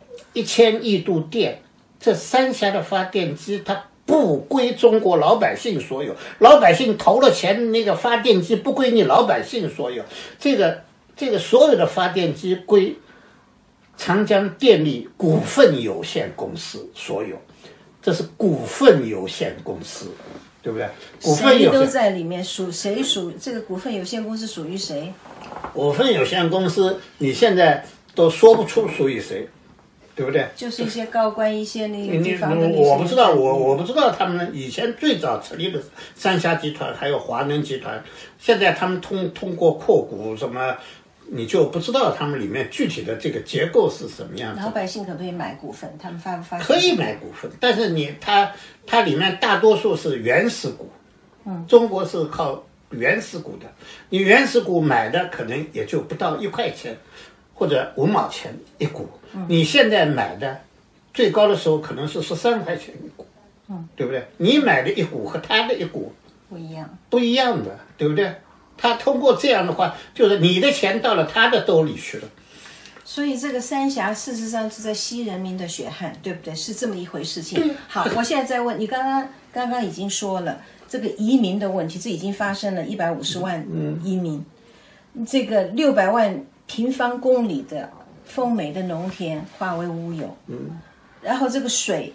1000亿度电，这三峡的发电机它不归中国老百姓所有，老百姓投了钱，那个发电机不归你老百姓所有，这个所有的发电机归长江电力股份有限公司所有，这是股份有限公司，对不对？股份有限谁都在里面，谁属这个股份有限公司属于谁？ 股份有限公司你现在都说不出属于谁，对不对？ 就是一些高官，一些那个地方的我不知道，我不知道他们以前最早成立的三峡集团还有华能集团，现在他们通过扩股什么，你就不知道他们里面具体的这个结构是什么样子。 老百姓可不可以买股份？他们发不发？ 可以买股份，但是它里面大多数是原始股，中国是靠原始股的，你原始股买的可能也就不到1块钱或者5毛钱一股，你现在买的最高的时候可能是13块钱一股，对不对？你买的一股和他的一股不一样的，对不对？他通过这样的话，就是你的钱到了他的兜里去了。 所以这个三峡事实上是在吸人民的血汗，对不对？是这么一回事情。好，我现在在问你，刚刚已经说了这个移民的问题，这已经发生了150万移民，这个600万平方公里的丰美的农田化为乌有，然后这个水，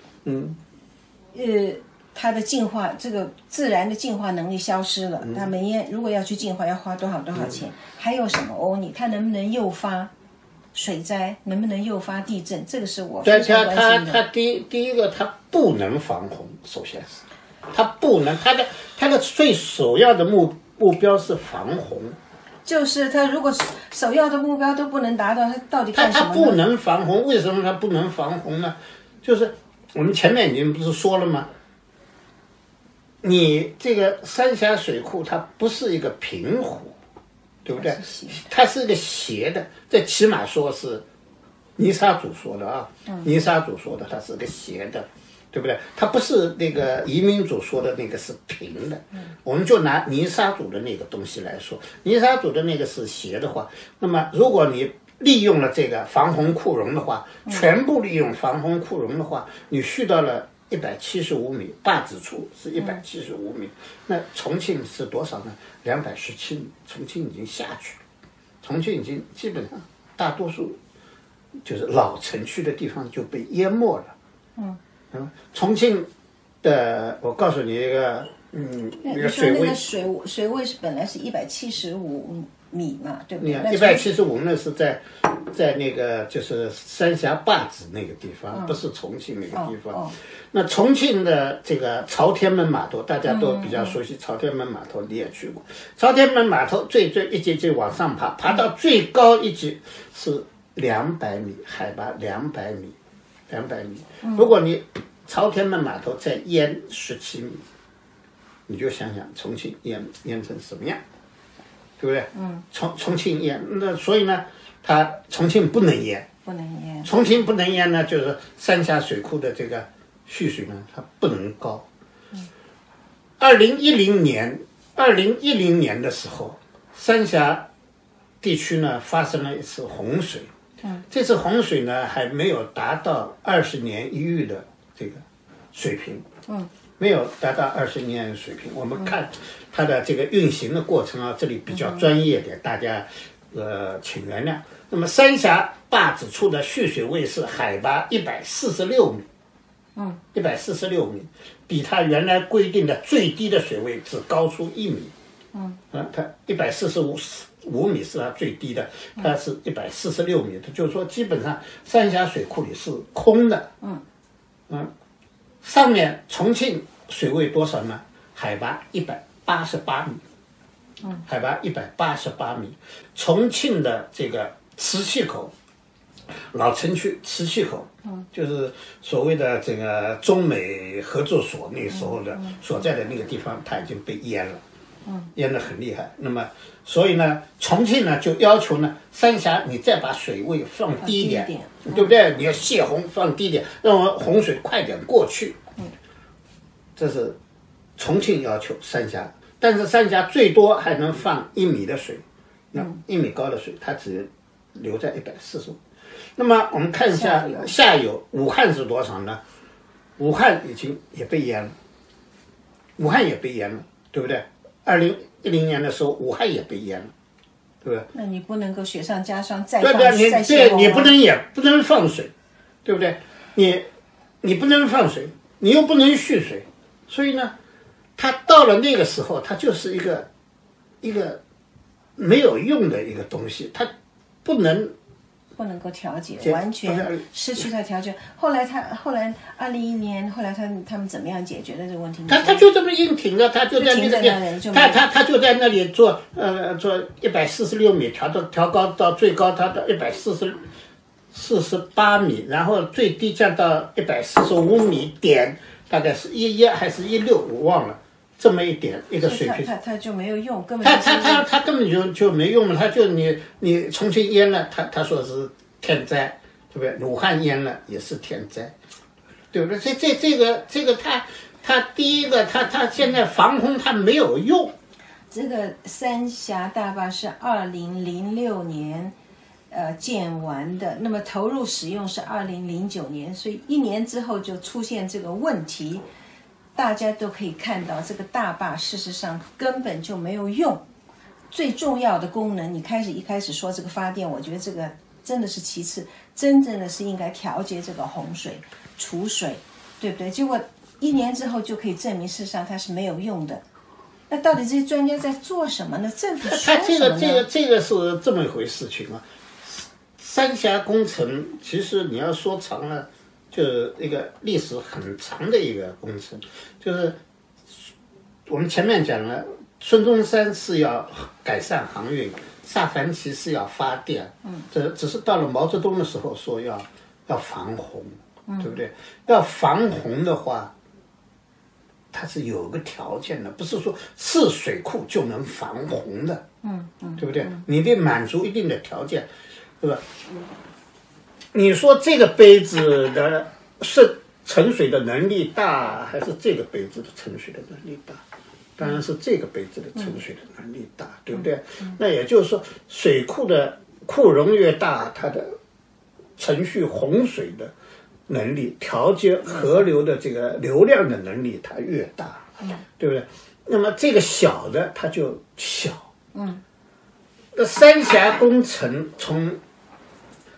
它的净化，这个自然的净化能力消失了，它每年如果要去净化要花多少钱？还有什么欧尼？它能不能诱发水灾？能不能诱发地震？这个是我非常关心的。 它第一个，它不能防洪，首先是它不能，它的最首要的目标是防洪。 就是它如果首要的目标都不能达到，它到底干什么呢？ 它不能防洪，为什么它不能防洪呢？就是我们前面已经不是说了吗？你这个三峡水库它不是一个平湖，对不对？它是一个斜的，这起码说是泥沙主说的啊，泥沙主说的它是个斜的，对不对？它不是那个移民主说的那个是平的。我们就拿泥沙主的那个东西来说，泥沙主的那个是斜的话，那么如果你利用了这个防洪库容的话，全部利用防洪库容的话，你蓄到了175米，坝子处是175米，那重庆是多少呢？217米，重庆已经下去了，重庆已经基本上大多数就是老城区的地方就被淹没了。 重庆的，我告诉你一个，那个水位， 那个水位是本来是175米嘛，对不对 ？175那是在那个就是三峡坝子那个地方，不是重庆那个地方。那重庆的这个朝天门码头，大家都比较熟悉。朝天门码头你也去过。朝天门码头最一级往上爬到最高一级是200米，海拔200米。如果你朝天门码头再淹17米，你就想想重庆淹成什么样，对不对？重庆淹，那所以呢，重庆不能淹。重庆不能淹呢，就是三峡水库的这个蓄水呢，它不能高。2010年的时候，三峡地区呢发生了一次洪水。这次洪水呢还没有达到20年一遇的这个水平。没有达到20年的水平。我们看它的这个运行的过程啊，这里比较专业点，大家请原谅。那么三峡坝子处的蓄水位是海拔146米，146米，比它原来规定的最低的水位只高出1米。它145米是它最低的，它是146米，就是说基本上三峡水库里是空的。上面重庆水位多少呢？海拔188米。海拔188米。重庆的这个磁器口，老城区磁器口，就是所谓的这个中美合作所那时候的所在的那个地方，它已经被淹了。淹得很厉害。那么所以呢，重庆呢就要求呢，三峡你再把水位放低一点，对不对？你要泄洪放低一点，让我洪水快点过去。这是重庆要求三峡，但是三峡最多还能放1米的水，那1米高的水它只留在145。那么我们看一下下游，武汉是多少呢？武汉也被淹了，武汉也被淹了，对不对？2010年的时候，武汉也被淹了，对不对？ 那你不能够雪上加霜，再你不能放水，对不对？你不能放水，你又不能蓄水，所以呢，它到了那个时候，它就是一个没有用的一个东西，它不能够调节，完全失去它调节。后来2011年，后来他们怎么样解决的这个问题？ 他就这么硬挺着，他就在那个地，他就在那里做146米，调高到最高，他到148米，然后最低降到145米点，大概是11还是16，我忘了。这么一个水平， 他就没有用，根本他根本就没用了，他就你重庆淹了，他说是天灾，对不对？武汉淹了也是天灾，对不对？这个他第一个他现在防洪他没有用。 这个三峡大坝是2006年建完的，那么投入使用是2009年，所以1年之后就出现这个问题。大家都可以看到，这个大坝事实上根本就没有用。最重要的功能，你一开始说这个发电，我觉得这个真的是其次，真正的是应该调节这个洪水、储水，对不对？结果1年之后就可以证明，事实上它是没有用的。那到底这些专家在做什么呢？政府说什么呢？ 这个是这么一回事情啊。三峡工程其实你要说长了，就是一个历史很长的一个工程，就是我们前面讲了，孙中山是要改善航运，萨凡奇是要发电，这只是到了毛泽东的时候说要防洪，对不对？要防洪的话，它是有个条件的，不是说是水库就能防洪的，对不对？你得满足一定的条件，对吧？你说这个杯子的盛水的能力大，还是这个杯子的盛水的能力大？当然是这个杯子的盛水的能力大，对不对？那也就是说，水库的库容越大，它的程序洪水的能力、调节河流的这个流量的能力它越大，对不对？那么这个小的它就小。那三峡工程从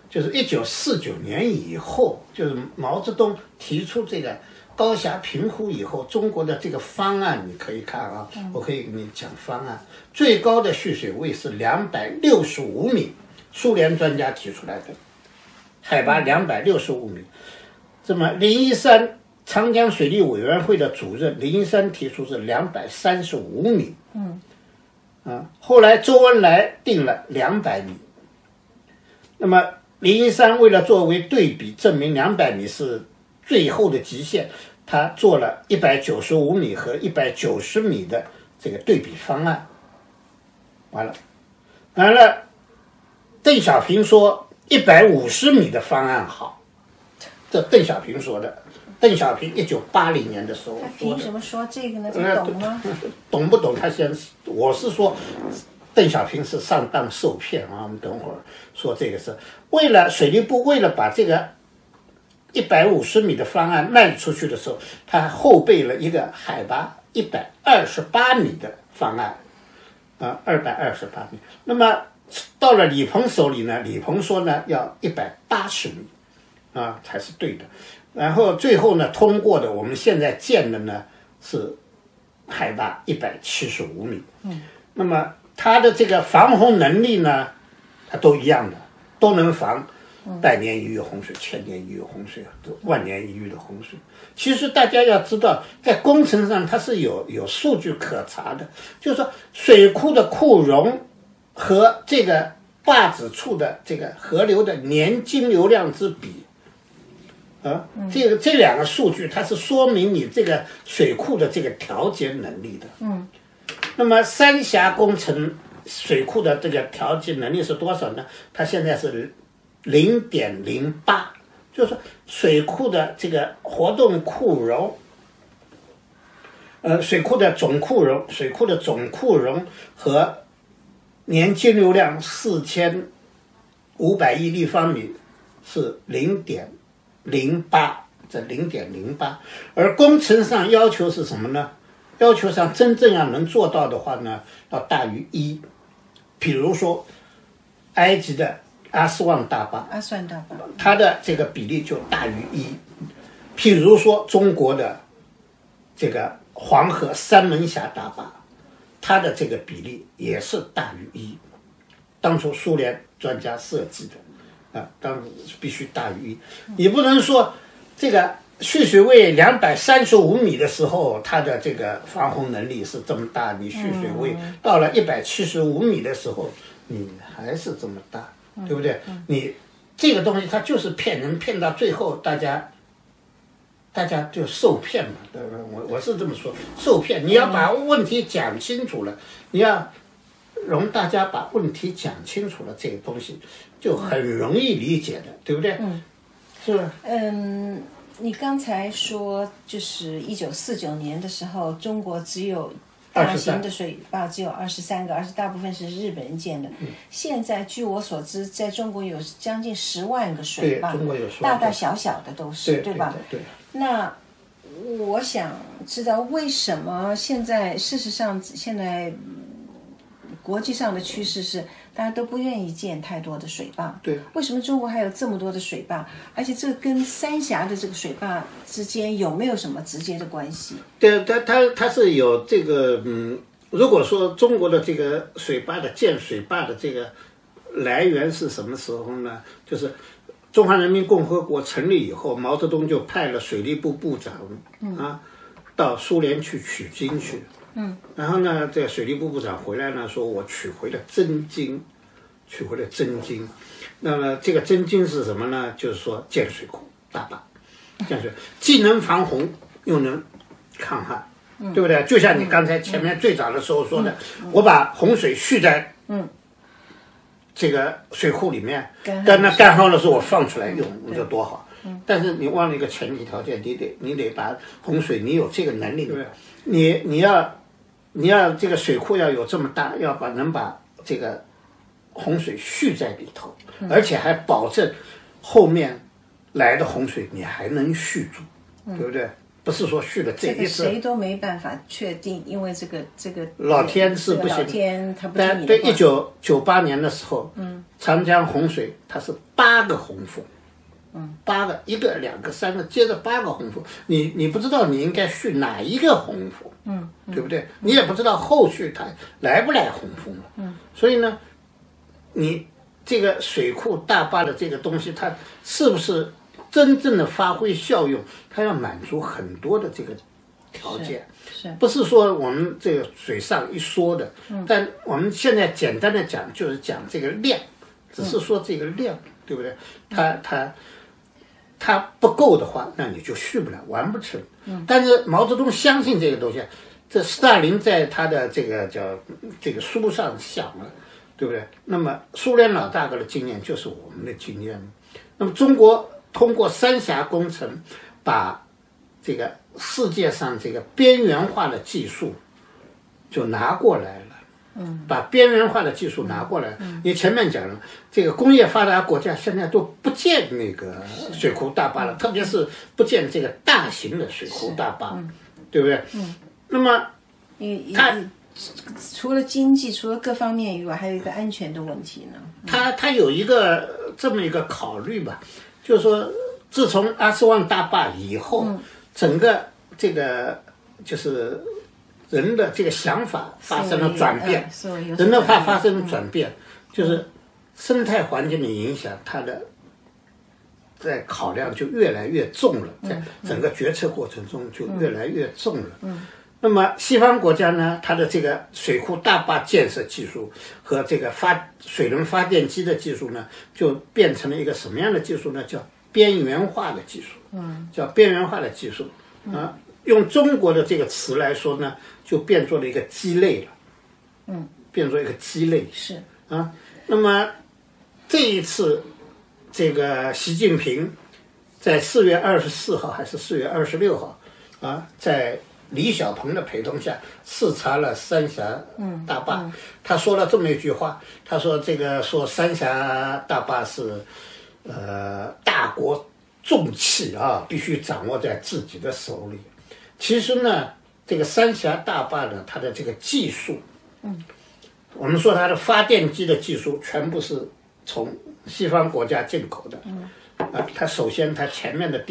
就是1949年以后，就是毛泽东提出这个高峡平湖以后，中国的这个方案你可以看啊，我可以给你讲方案。最高的蓄水位是265米，苏联专家提出来的，海拔265米。这么林一山长江水利委员会的主任林一山提出是235米，后来周恩来定了200米。那么林一山为了作为对比，证明200米是最后的极限，他做了195米和190米的这个对比方案。完了，邓小平说150米的方案好，这邓小平说的。邓小平1980年的时候说的。 他凭什么说这个呢？他懂吗？ 懂不懂？他先，我是说，邓小平是上当受骗啊！我们等会儿说这个是为了水利部为了把这个150米的方案卖出去的时候，他后备了一个海拔128米的方案，228米。那么到了李鹏手里呢，李鹏说呢要180米才是对的。然后最后呢，通过的我们现在建的呢是海拔175米。那么它的这个防洪能力呢，它都一样的，都能防百年一遇洪水、千年一遇洪水、万年一遇的洪水。其实大家要知道，在工程上它是有数据可查的，就是说水库的库容和这个坝子处的这个河流的年经流量之比。这两个数据，它是说明你这个水库的这个调节能力的。那么三峡工程水库的这个调节能力是多少呢？它现在是0.08，就是说水库的这个活动库容，水库的总库容和年经流量4500亿立方米是0.08，这0.08，而工程上要求是什么呢？要求上真正要能做到的话呢，要大于1。比如说，埃及的阿斯万大坝，它的这个比例就大于1。譬如说，中国的这个黄河三门峡大坝，它的这个比例也是大于1。当初苏联专家设计的。当然必须大于1，你不能说这个蓄水位235米的时候，它的这个防洪能力是这么大，你蓄水位到了175米的时候，你还是这么大，对不对？你这个东西它就是骗人，骗到最后大家就受骗嘛，对不对？我是这么说，受骗。你要把问题讲清楚了，你要容大家把问题讲清楚了，这个东西就很容易理解的，对不对？是吧？ 你刚才说就是1949年的时候，中国只有大型的水坝只有23个，而且大部分是日本人建的。现在据我所知，在中国有将近10万个水坝，大大小小的都是，对吧？ 对。 那我想知道为什么现在事实上现在国际上的趋势是大家都不愿意建太多的水坝。 对。 为什么中国还有这么多的水坝？而且这跟三峡的这个水坝之间有没有什么直接的关系？ 对，它是有这个如果说中国的这个水坝的建水坝的这个来源是什么时候呢？就是中华人民共和国成立以后，毛泽东就派了水利部部长到苏联去取经去。然后呢，这个水利部部长回来呢，说我取回了真经。那么这个真经是什么呢？就是说建水库大坝，建水既能防洪又能抗旱，对不对？就像你刚才前面最早的时候说的，我把洪水蓄在这个水库里面，但那干旱的时候我放出来用，这多好。但是你忘了一个前提条件，你得把洪水，你有这个能力，你要这个水库要有这么大，能把这个洪水蓄在里头，而且还保证后面来的洪水你还能蓄住，对不对？不是说蓄了这一次， 谁都没办法确定，因为这个老天是不行， 老天他不听你的话。 对，1998年的时候， 长江洪水它是8个洪峰，8个，1个、2个、3个，接着8个洪峰，你不知道你应该续哪一个洪峰，对不对？你也不知道后续它来不来洪峰了，所以呢，你这个水库大坝的这个东西，它是不是真正的发挥效用？它要满足很多的这个条件。不是说我们这个嘴上一说的，但我们现在简单的讲，就是讲这个量，只是说这个量，对不对？它不够的话，那你就续不了，完不成。但是毛泽东相信这个东西，这斯大林在他的这个这个书上想了，对不对？那么苏联老大哥的经验就是我们的经验，那么中国通过三峡工程，把这个世界上这个边缘化的技术就拿过来了，把边缘化的技术拿过来。你前面讲了，这个工业发达国家现在都不建那个水库大坝了，特别是不建这个大型的水库大坝，对不对？那么它除了经济，除了各方面以外，还有一个安全的问题呢。 它有一个这么一个考虑吧，就是说，自从阿斯旺大坝以后，整个这个就是人的这个想法发生了转变，人的话发生了转变，就是生态环境的影响，它的在考量就越来越重了，在整个决策过程中就越来越重了。那么西方国家呢，它的这个水库大坝建设技术和这个水能发电机的技术呢，就变成了一个什么样的技术呢？叫边缘化的技术。叫边缘化的技术啊。用中国的这个词来说呢，就变作了一个鸡肋了。变作一个鸡肋。 是啊。那么这一次，这个习近平在4月24号还是4月26号啊，在李小鹏的陪同下视察了三峡大坝。他说了这么一句话，他说说三峡大坝是大国重器啊，必须掌握在自己的手里。其实呢，这个三峡大坝呢，它的这个技术，我们说它的发电机的技术全部是从西方国家进口的。它首先它前面的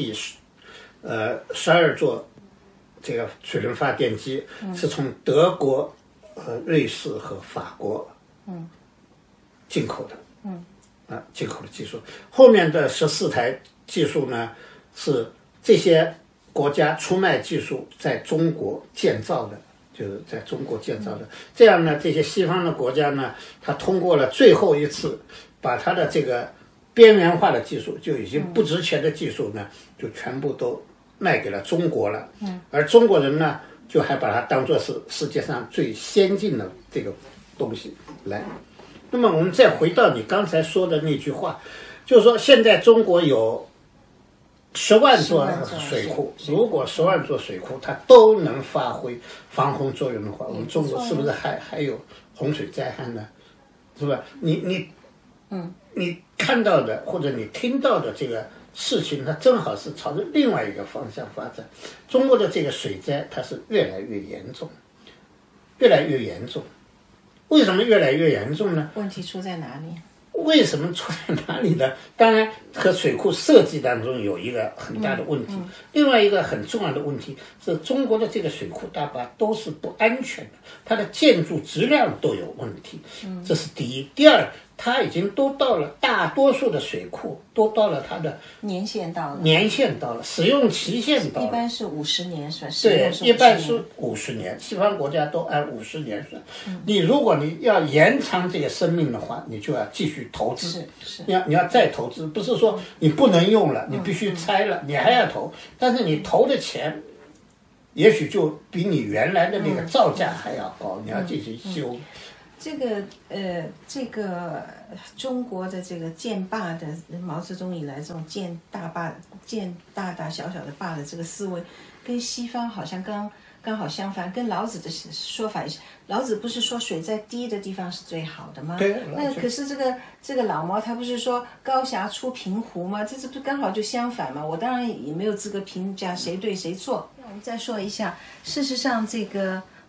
12座这个水能发电机是从德国、瑞士和法国进口的。进口的技术，后面的14台技术呢，是这些国家出卖技术在中国建造的，就是在中国建造的。这样呢，这些西方的国家呢，它通过了最后一次，把它的这个边缘化的技术，就已经不值钱的技术呢，就全部都卖给了中国了。而中国人呢，就还把它当作是世界上最先进的这个东西来。那么我们再回到你刚才说的那句话，就是说现在中国有10万座水库，如果10万座水库它都能发挥防洪作用的话，我们中国是不是还有洪水灾害呢？是吧？你看到的或者你听到的这个事情，它正好是朝着另外一个方向发展。中国的这个水灾它是越来越严重，越来越严重。为什么越来越严重呢？ 问题出在哪里？ 为什么出在哪里呢？当然和水库设计当中有一个很大的问题，另外一个很重要的问题是中国的这个水库大坝都是不安全的，它的建筑质量都有问题，这是第一。第二，它已经都到了，大多数的水库都到了它的年限到了， 使用期限到了， 一般是50年算。 对，一般是50年，西方国家都按50年算。如果你要延长这个生命的话，你就要继续投资，你要再投资，不是说你不能用了，你必须拆了，你还要投，但是你投的钱也许就比你原来的那个造价还要高，你要继续修。 这个中国的这个建坝的毛泽东以来这种建大坝、建大大小小的坝的这个思维，跟西方好像刚好相反。跟老子的说法，老子不是说水在低的地方是最好的吗？ 对。 那可是这个老毛他不是说高峡出平湖吗？这不刚好就相反吗？我当然也没有资格评价谁对谁错。那我们再说一下，事实上这个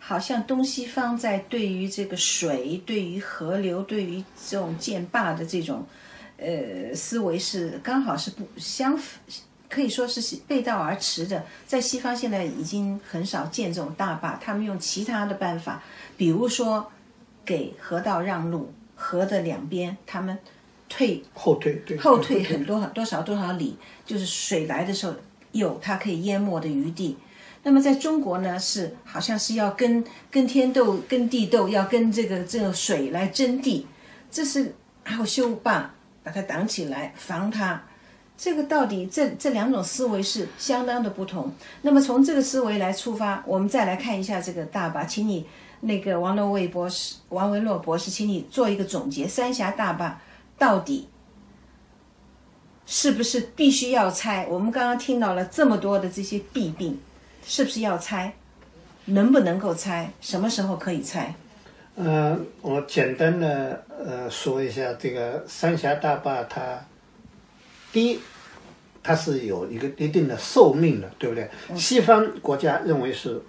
好像东西方在对于这个水、对于河流、对于这种建坝的这种思维是刚好是不相，可以说是背道而驰的。在西方现在已经很少建这种大坝，他们用其他的办法，比如说给河道让路，河的两边他们后退很多少里，就是水来的时候有它可以淹没的余地。那么在中国呢，是好像是要跟天斗、跟地斗，要跟这个水来争地，这是还有修坝把它挡起来防它。这个到底这两种思维是相当的不同。那么从这个思维来出发，我们再来看一下这个大坝，请你那个王维洛博士，请你做一个总结，三峡大坝到底是不是必须要拆？我们刚刚听到了这么多的这些弊病，是不是要拆？能不能够拆？什么时候可以拆？ 我简单的说一下这个三峡大坝，它第一，它是有一个一定的寿命的，对不对？西方国家认为是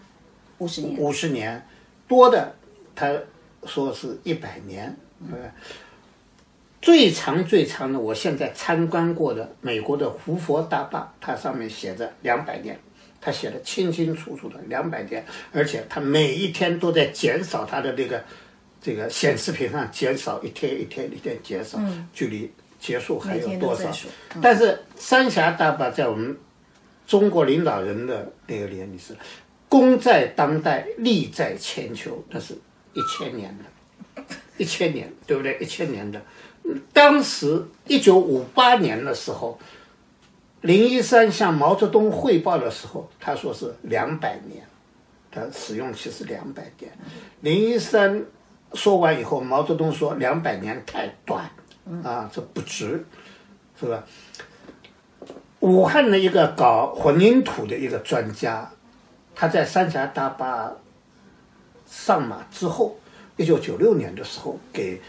50年，多的他说是100年，对不对？最长的，我现在参观过的美国的胡佛大坝，它上面写着200年，它写的清清楚楚的200年，而且它每一天都在减少它的这个显示屏上减少一天减少，距离结束还有多少？但是三峡大坝在我们中国领导人的那个理念里是功在当代，利在千秋，那是1000年的，1000年，对不对？1000年的。当时1958年的时候，林一山向毛泽东汇报的时候，他说是200年，他使用期是200年。林一山说完以后，毛泽东说200年太短，这不值，是吧？武汉的一个搞混凝土的一个专家，他在三峡大坝上马之后，1996年的时候给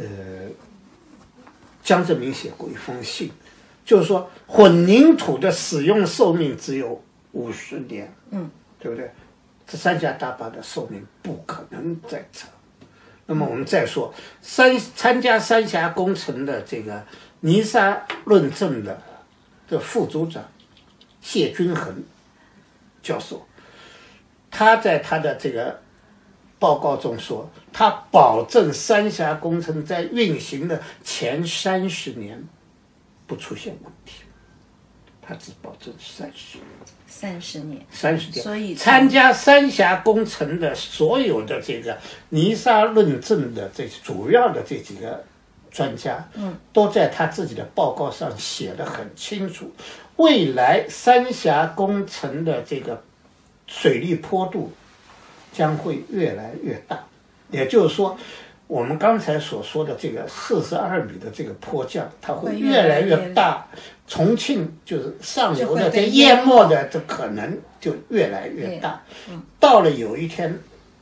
江泽民写过一封信，就是说混凝土的使用寿命只有50年，对不对？这三峡大坝的寿命不可能再长。那么我们再说参加三峡工程的这个泥沙论证的副组长谢均衡教授，他在他的这个报告中说，他保证三峡工程在运行的前30年不出现问题，他只保证30年。 所以参加三峡工程的所有的这个泥沙论证的这主要的这几个专家，都在他自己的报告上写得很清楚，未来三峡工程的这个水利坡度将会越来越大，也就是说，我们刚才所说的这个42米的这个坡降，它会越来越大。重庆就是上游的这淹没的这可能就越来越大。到有一天，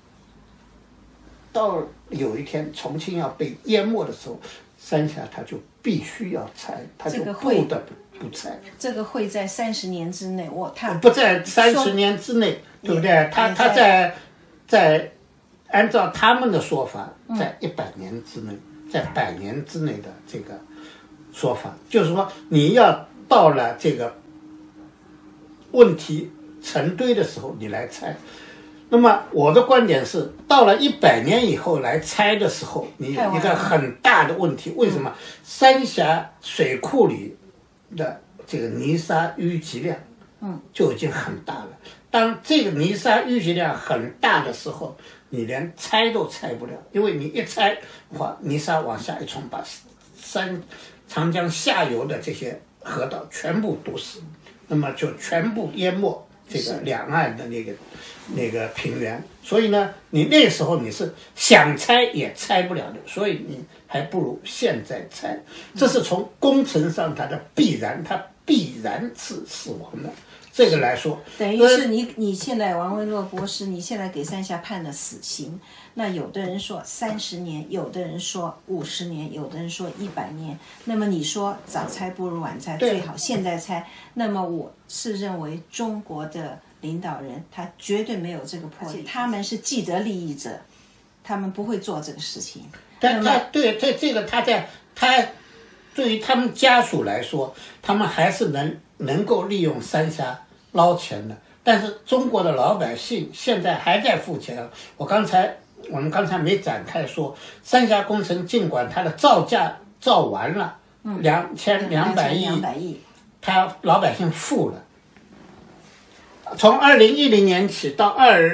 重庆要被淹没的时候，三峡它就必须要拆，它就不得不拆。 这个会在30年之内， 不在30年之内，对不对？他在按照他们的说法，在100年之内，在100年之内的这个说法，就是说你要到了这个问题成堆的时候，你来拆。那么我的观点是，到了100年以后来拆的时候，你有一个很大的问题。为什么？三峡水库里的这个泥沙淤积量，就已经很大了。当这个泥沙淤积量很大的时候，你连拆都拆不了，因为你一拆的话，泥沙往下一冲，把长江下游的这些河道全部堵死，那么就全部淹没这个两岸的那个平原。所以呢，你那时候你是想拆也拆不了的，所以你还不如现在拆。这是从工程上它的必然，它必然是死亡的。这个来说， 等于是你现在王维洛博士，你现在给三峡判了死刑，那有的人说30年，有的人说50年，有的人说100年。那么你说早拆不如晚拆，最好现在拆。那么我是认为中国的领导人，他绝对没有这个魄力，他们是既得利益者，他们不会做这个事情。 但他对这个他对于他们家属来说，他们还是能够利用三峡捞钱的。但是中国的老百姓现在还在付钱。我们刚才没展开说，三峡工程尽管它的造价造完了，2200亿，他老百姓付了。从2010年起到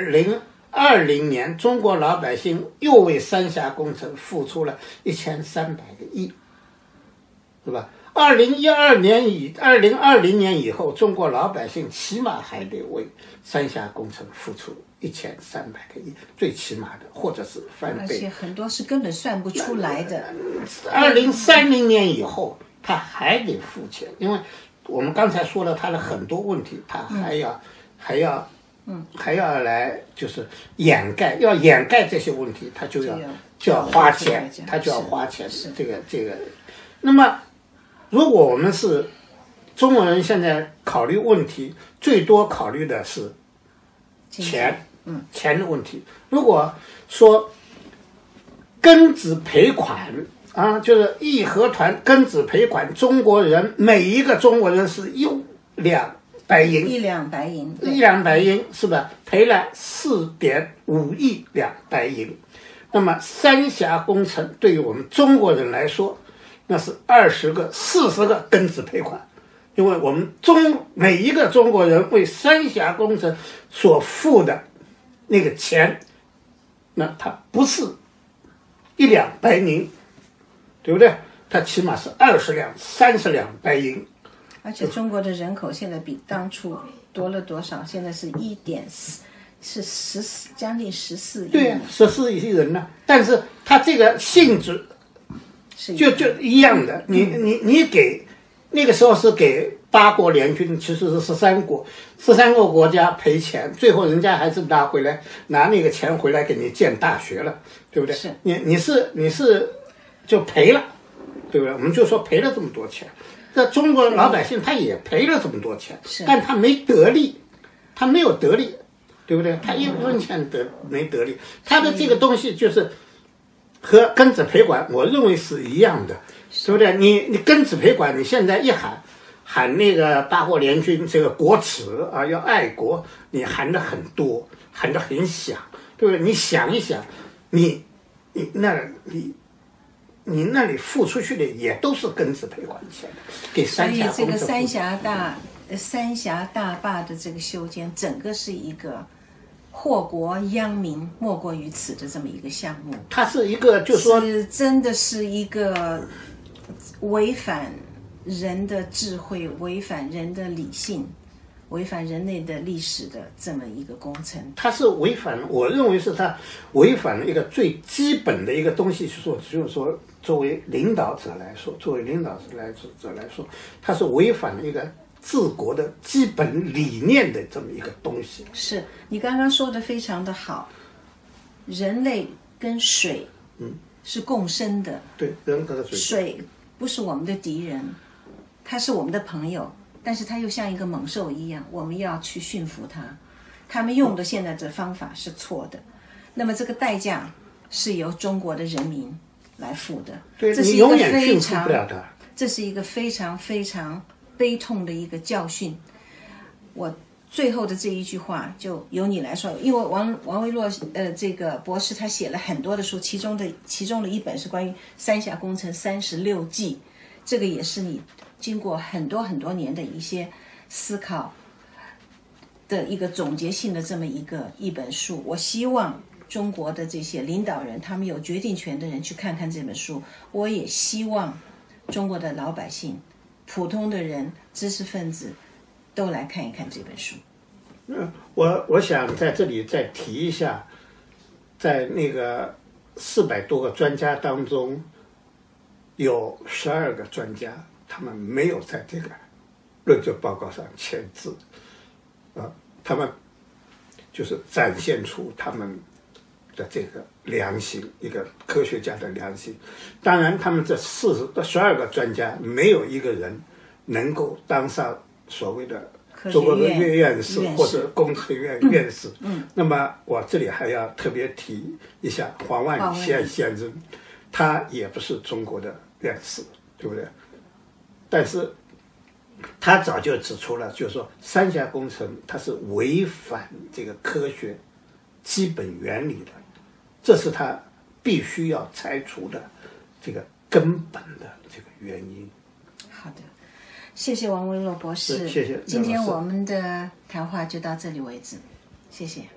2020年，中国老百姓又为三峡工程付出了1300个亿，是吧？2020年以后，中国老百姓起码还得为三峡工程付出1300个亿，最起码的，或者是翻倍。 而且很多是根本算不出来的。 2030年以后，他还得付钱，因为我们刚才说了他的很多问题，他还要来就是掩盖这些问题，他就要花钱，他就要花钱。这个，那么。如果我们是中国人，现在考虑问题最多考虑的是钱的问题。如果说庚子赔款啊，就是义和团庚子赔款，每一个中国人是1两白银，1两白银是吧？赔了4.5亿两白银。那么三峡工程对于我们中国人来说，那是40个庚子赔款，因为我们每一个中国人为三峡工程所付的那个钱，那它不是1两白银，对不对？它起码是20两、30两白银。 而且中国的人口现在比当初多了多少？现在是1.4，是将近14亿。 对啊，14亿人呢。但是它这个性质。就一样的，你给那个时候是给8国联军，其实是13个国家赔钱，最后人家还是拿那个钱回来给你建大学了，对不对？ 是你是就赔了，对不对？我们就说赔了这么多钱，那中国老百姓他也赔了这么多钱，但他没得利，他没有得利，对不对？他1分钱没得利，他的这个东西就是。和庚子赔款，我认为是一样的，对不对？你庚子赔款，你现在一喊那个8国联军这个国耻啊，要爱国，你喊的很多，喊的很响，对不对？你想一想，你那里付出去的也都是庚子赔款钱，给三峡工程。 所以这个三峡大坝的这个修建，整个是一个。祸国殃民，莫过于此的这么一个项目， 它是一个，就是说， 真的是一个违反人的智慧、违反人的理性、违反人类的历史的这么一个工程。 它是违反，我认为是它违反了一个最基本的一个东西，就是说，作为领导者来说，它是违反了一个。治国的基本理念的这么一个东西。 是你刚刚说的非常的好，人类跟水是共生的。 对，人跟水不是我们的敌人，它是我们的朋友，但是它又像一个猛兽一样，我们要去驯服它。他们用的现在的方法是错的，那么这个代价是由中国的人民来付的。 对， 这是你永远驯服不了它。 这是一个非常非常悲痛的一个教训。我最后的这一句话就由你来说，因为王维洛这个博士他写了很多的书，其中的一本是关于三峡工程36计，这个也是你经过很多很多年的一些思考的一个总结性的这么一本书。我希望中国的这些领导人，他们有决定权的人去看看这本书，我也希望中国的老百姓、普通的人、知识分子都来看一看这本书。 我想在这里再提一下，在那个400多个专家当中，有12个专家，他们没有在这个论证报告上签字，他们就是展现出他们的这个良心，一个科学家的良心。当然，他们这12个专家没有一个人能够当上所谓的中国科学院士院士或者工程院院士。那么我这里还要特别提一下黄万里先生，他也不是中国的院士，对不对？但是他早就指出了，就是说三峡工程它是违反这个科学基本原理的，这是他必须要拆除的这个根本的这个原因。 好的，谢谢王维洛博士。 谢谢。 今天我们的谈话就到这里为止，谢谢。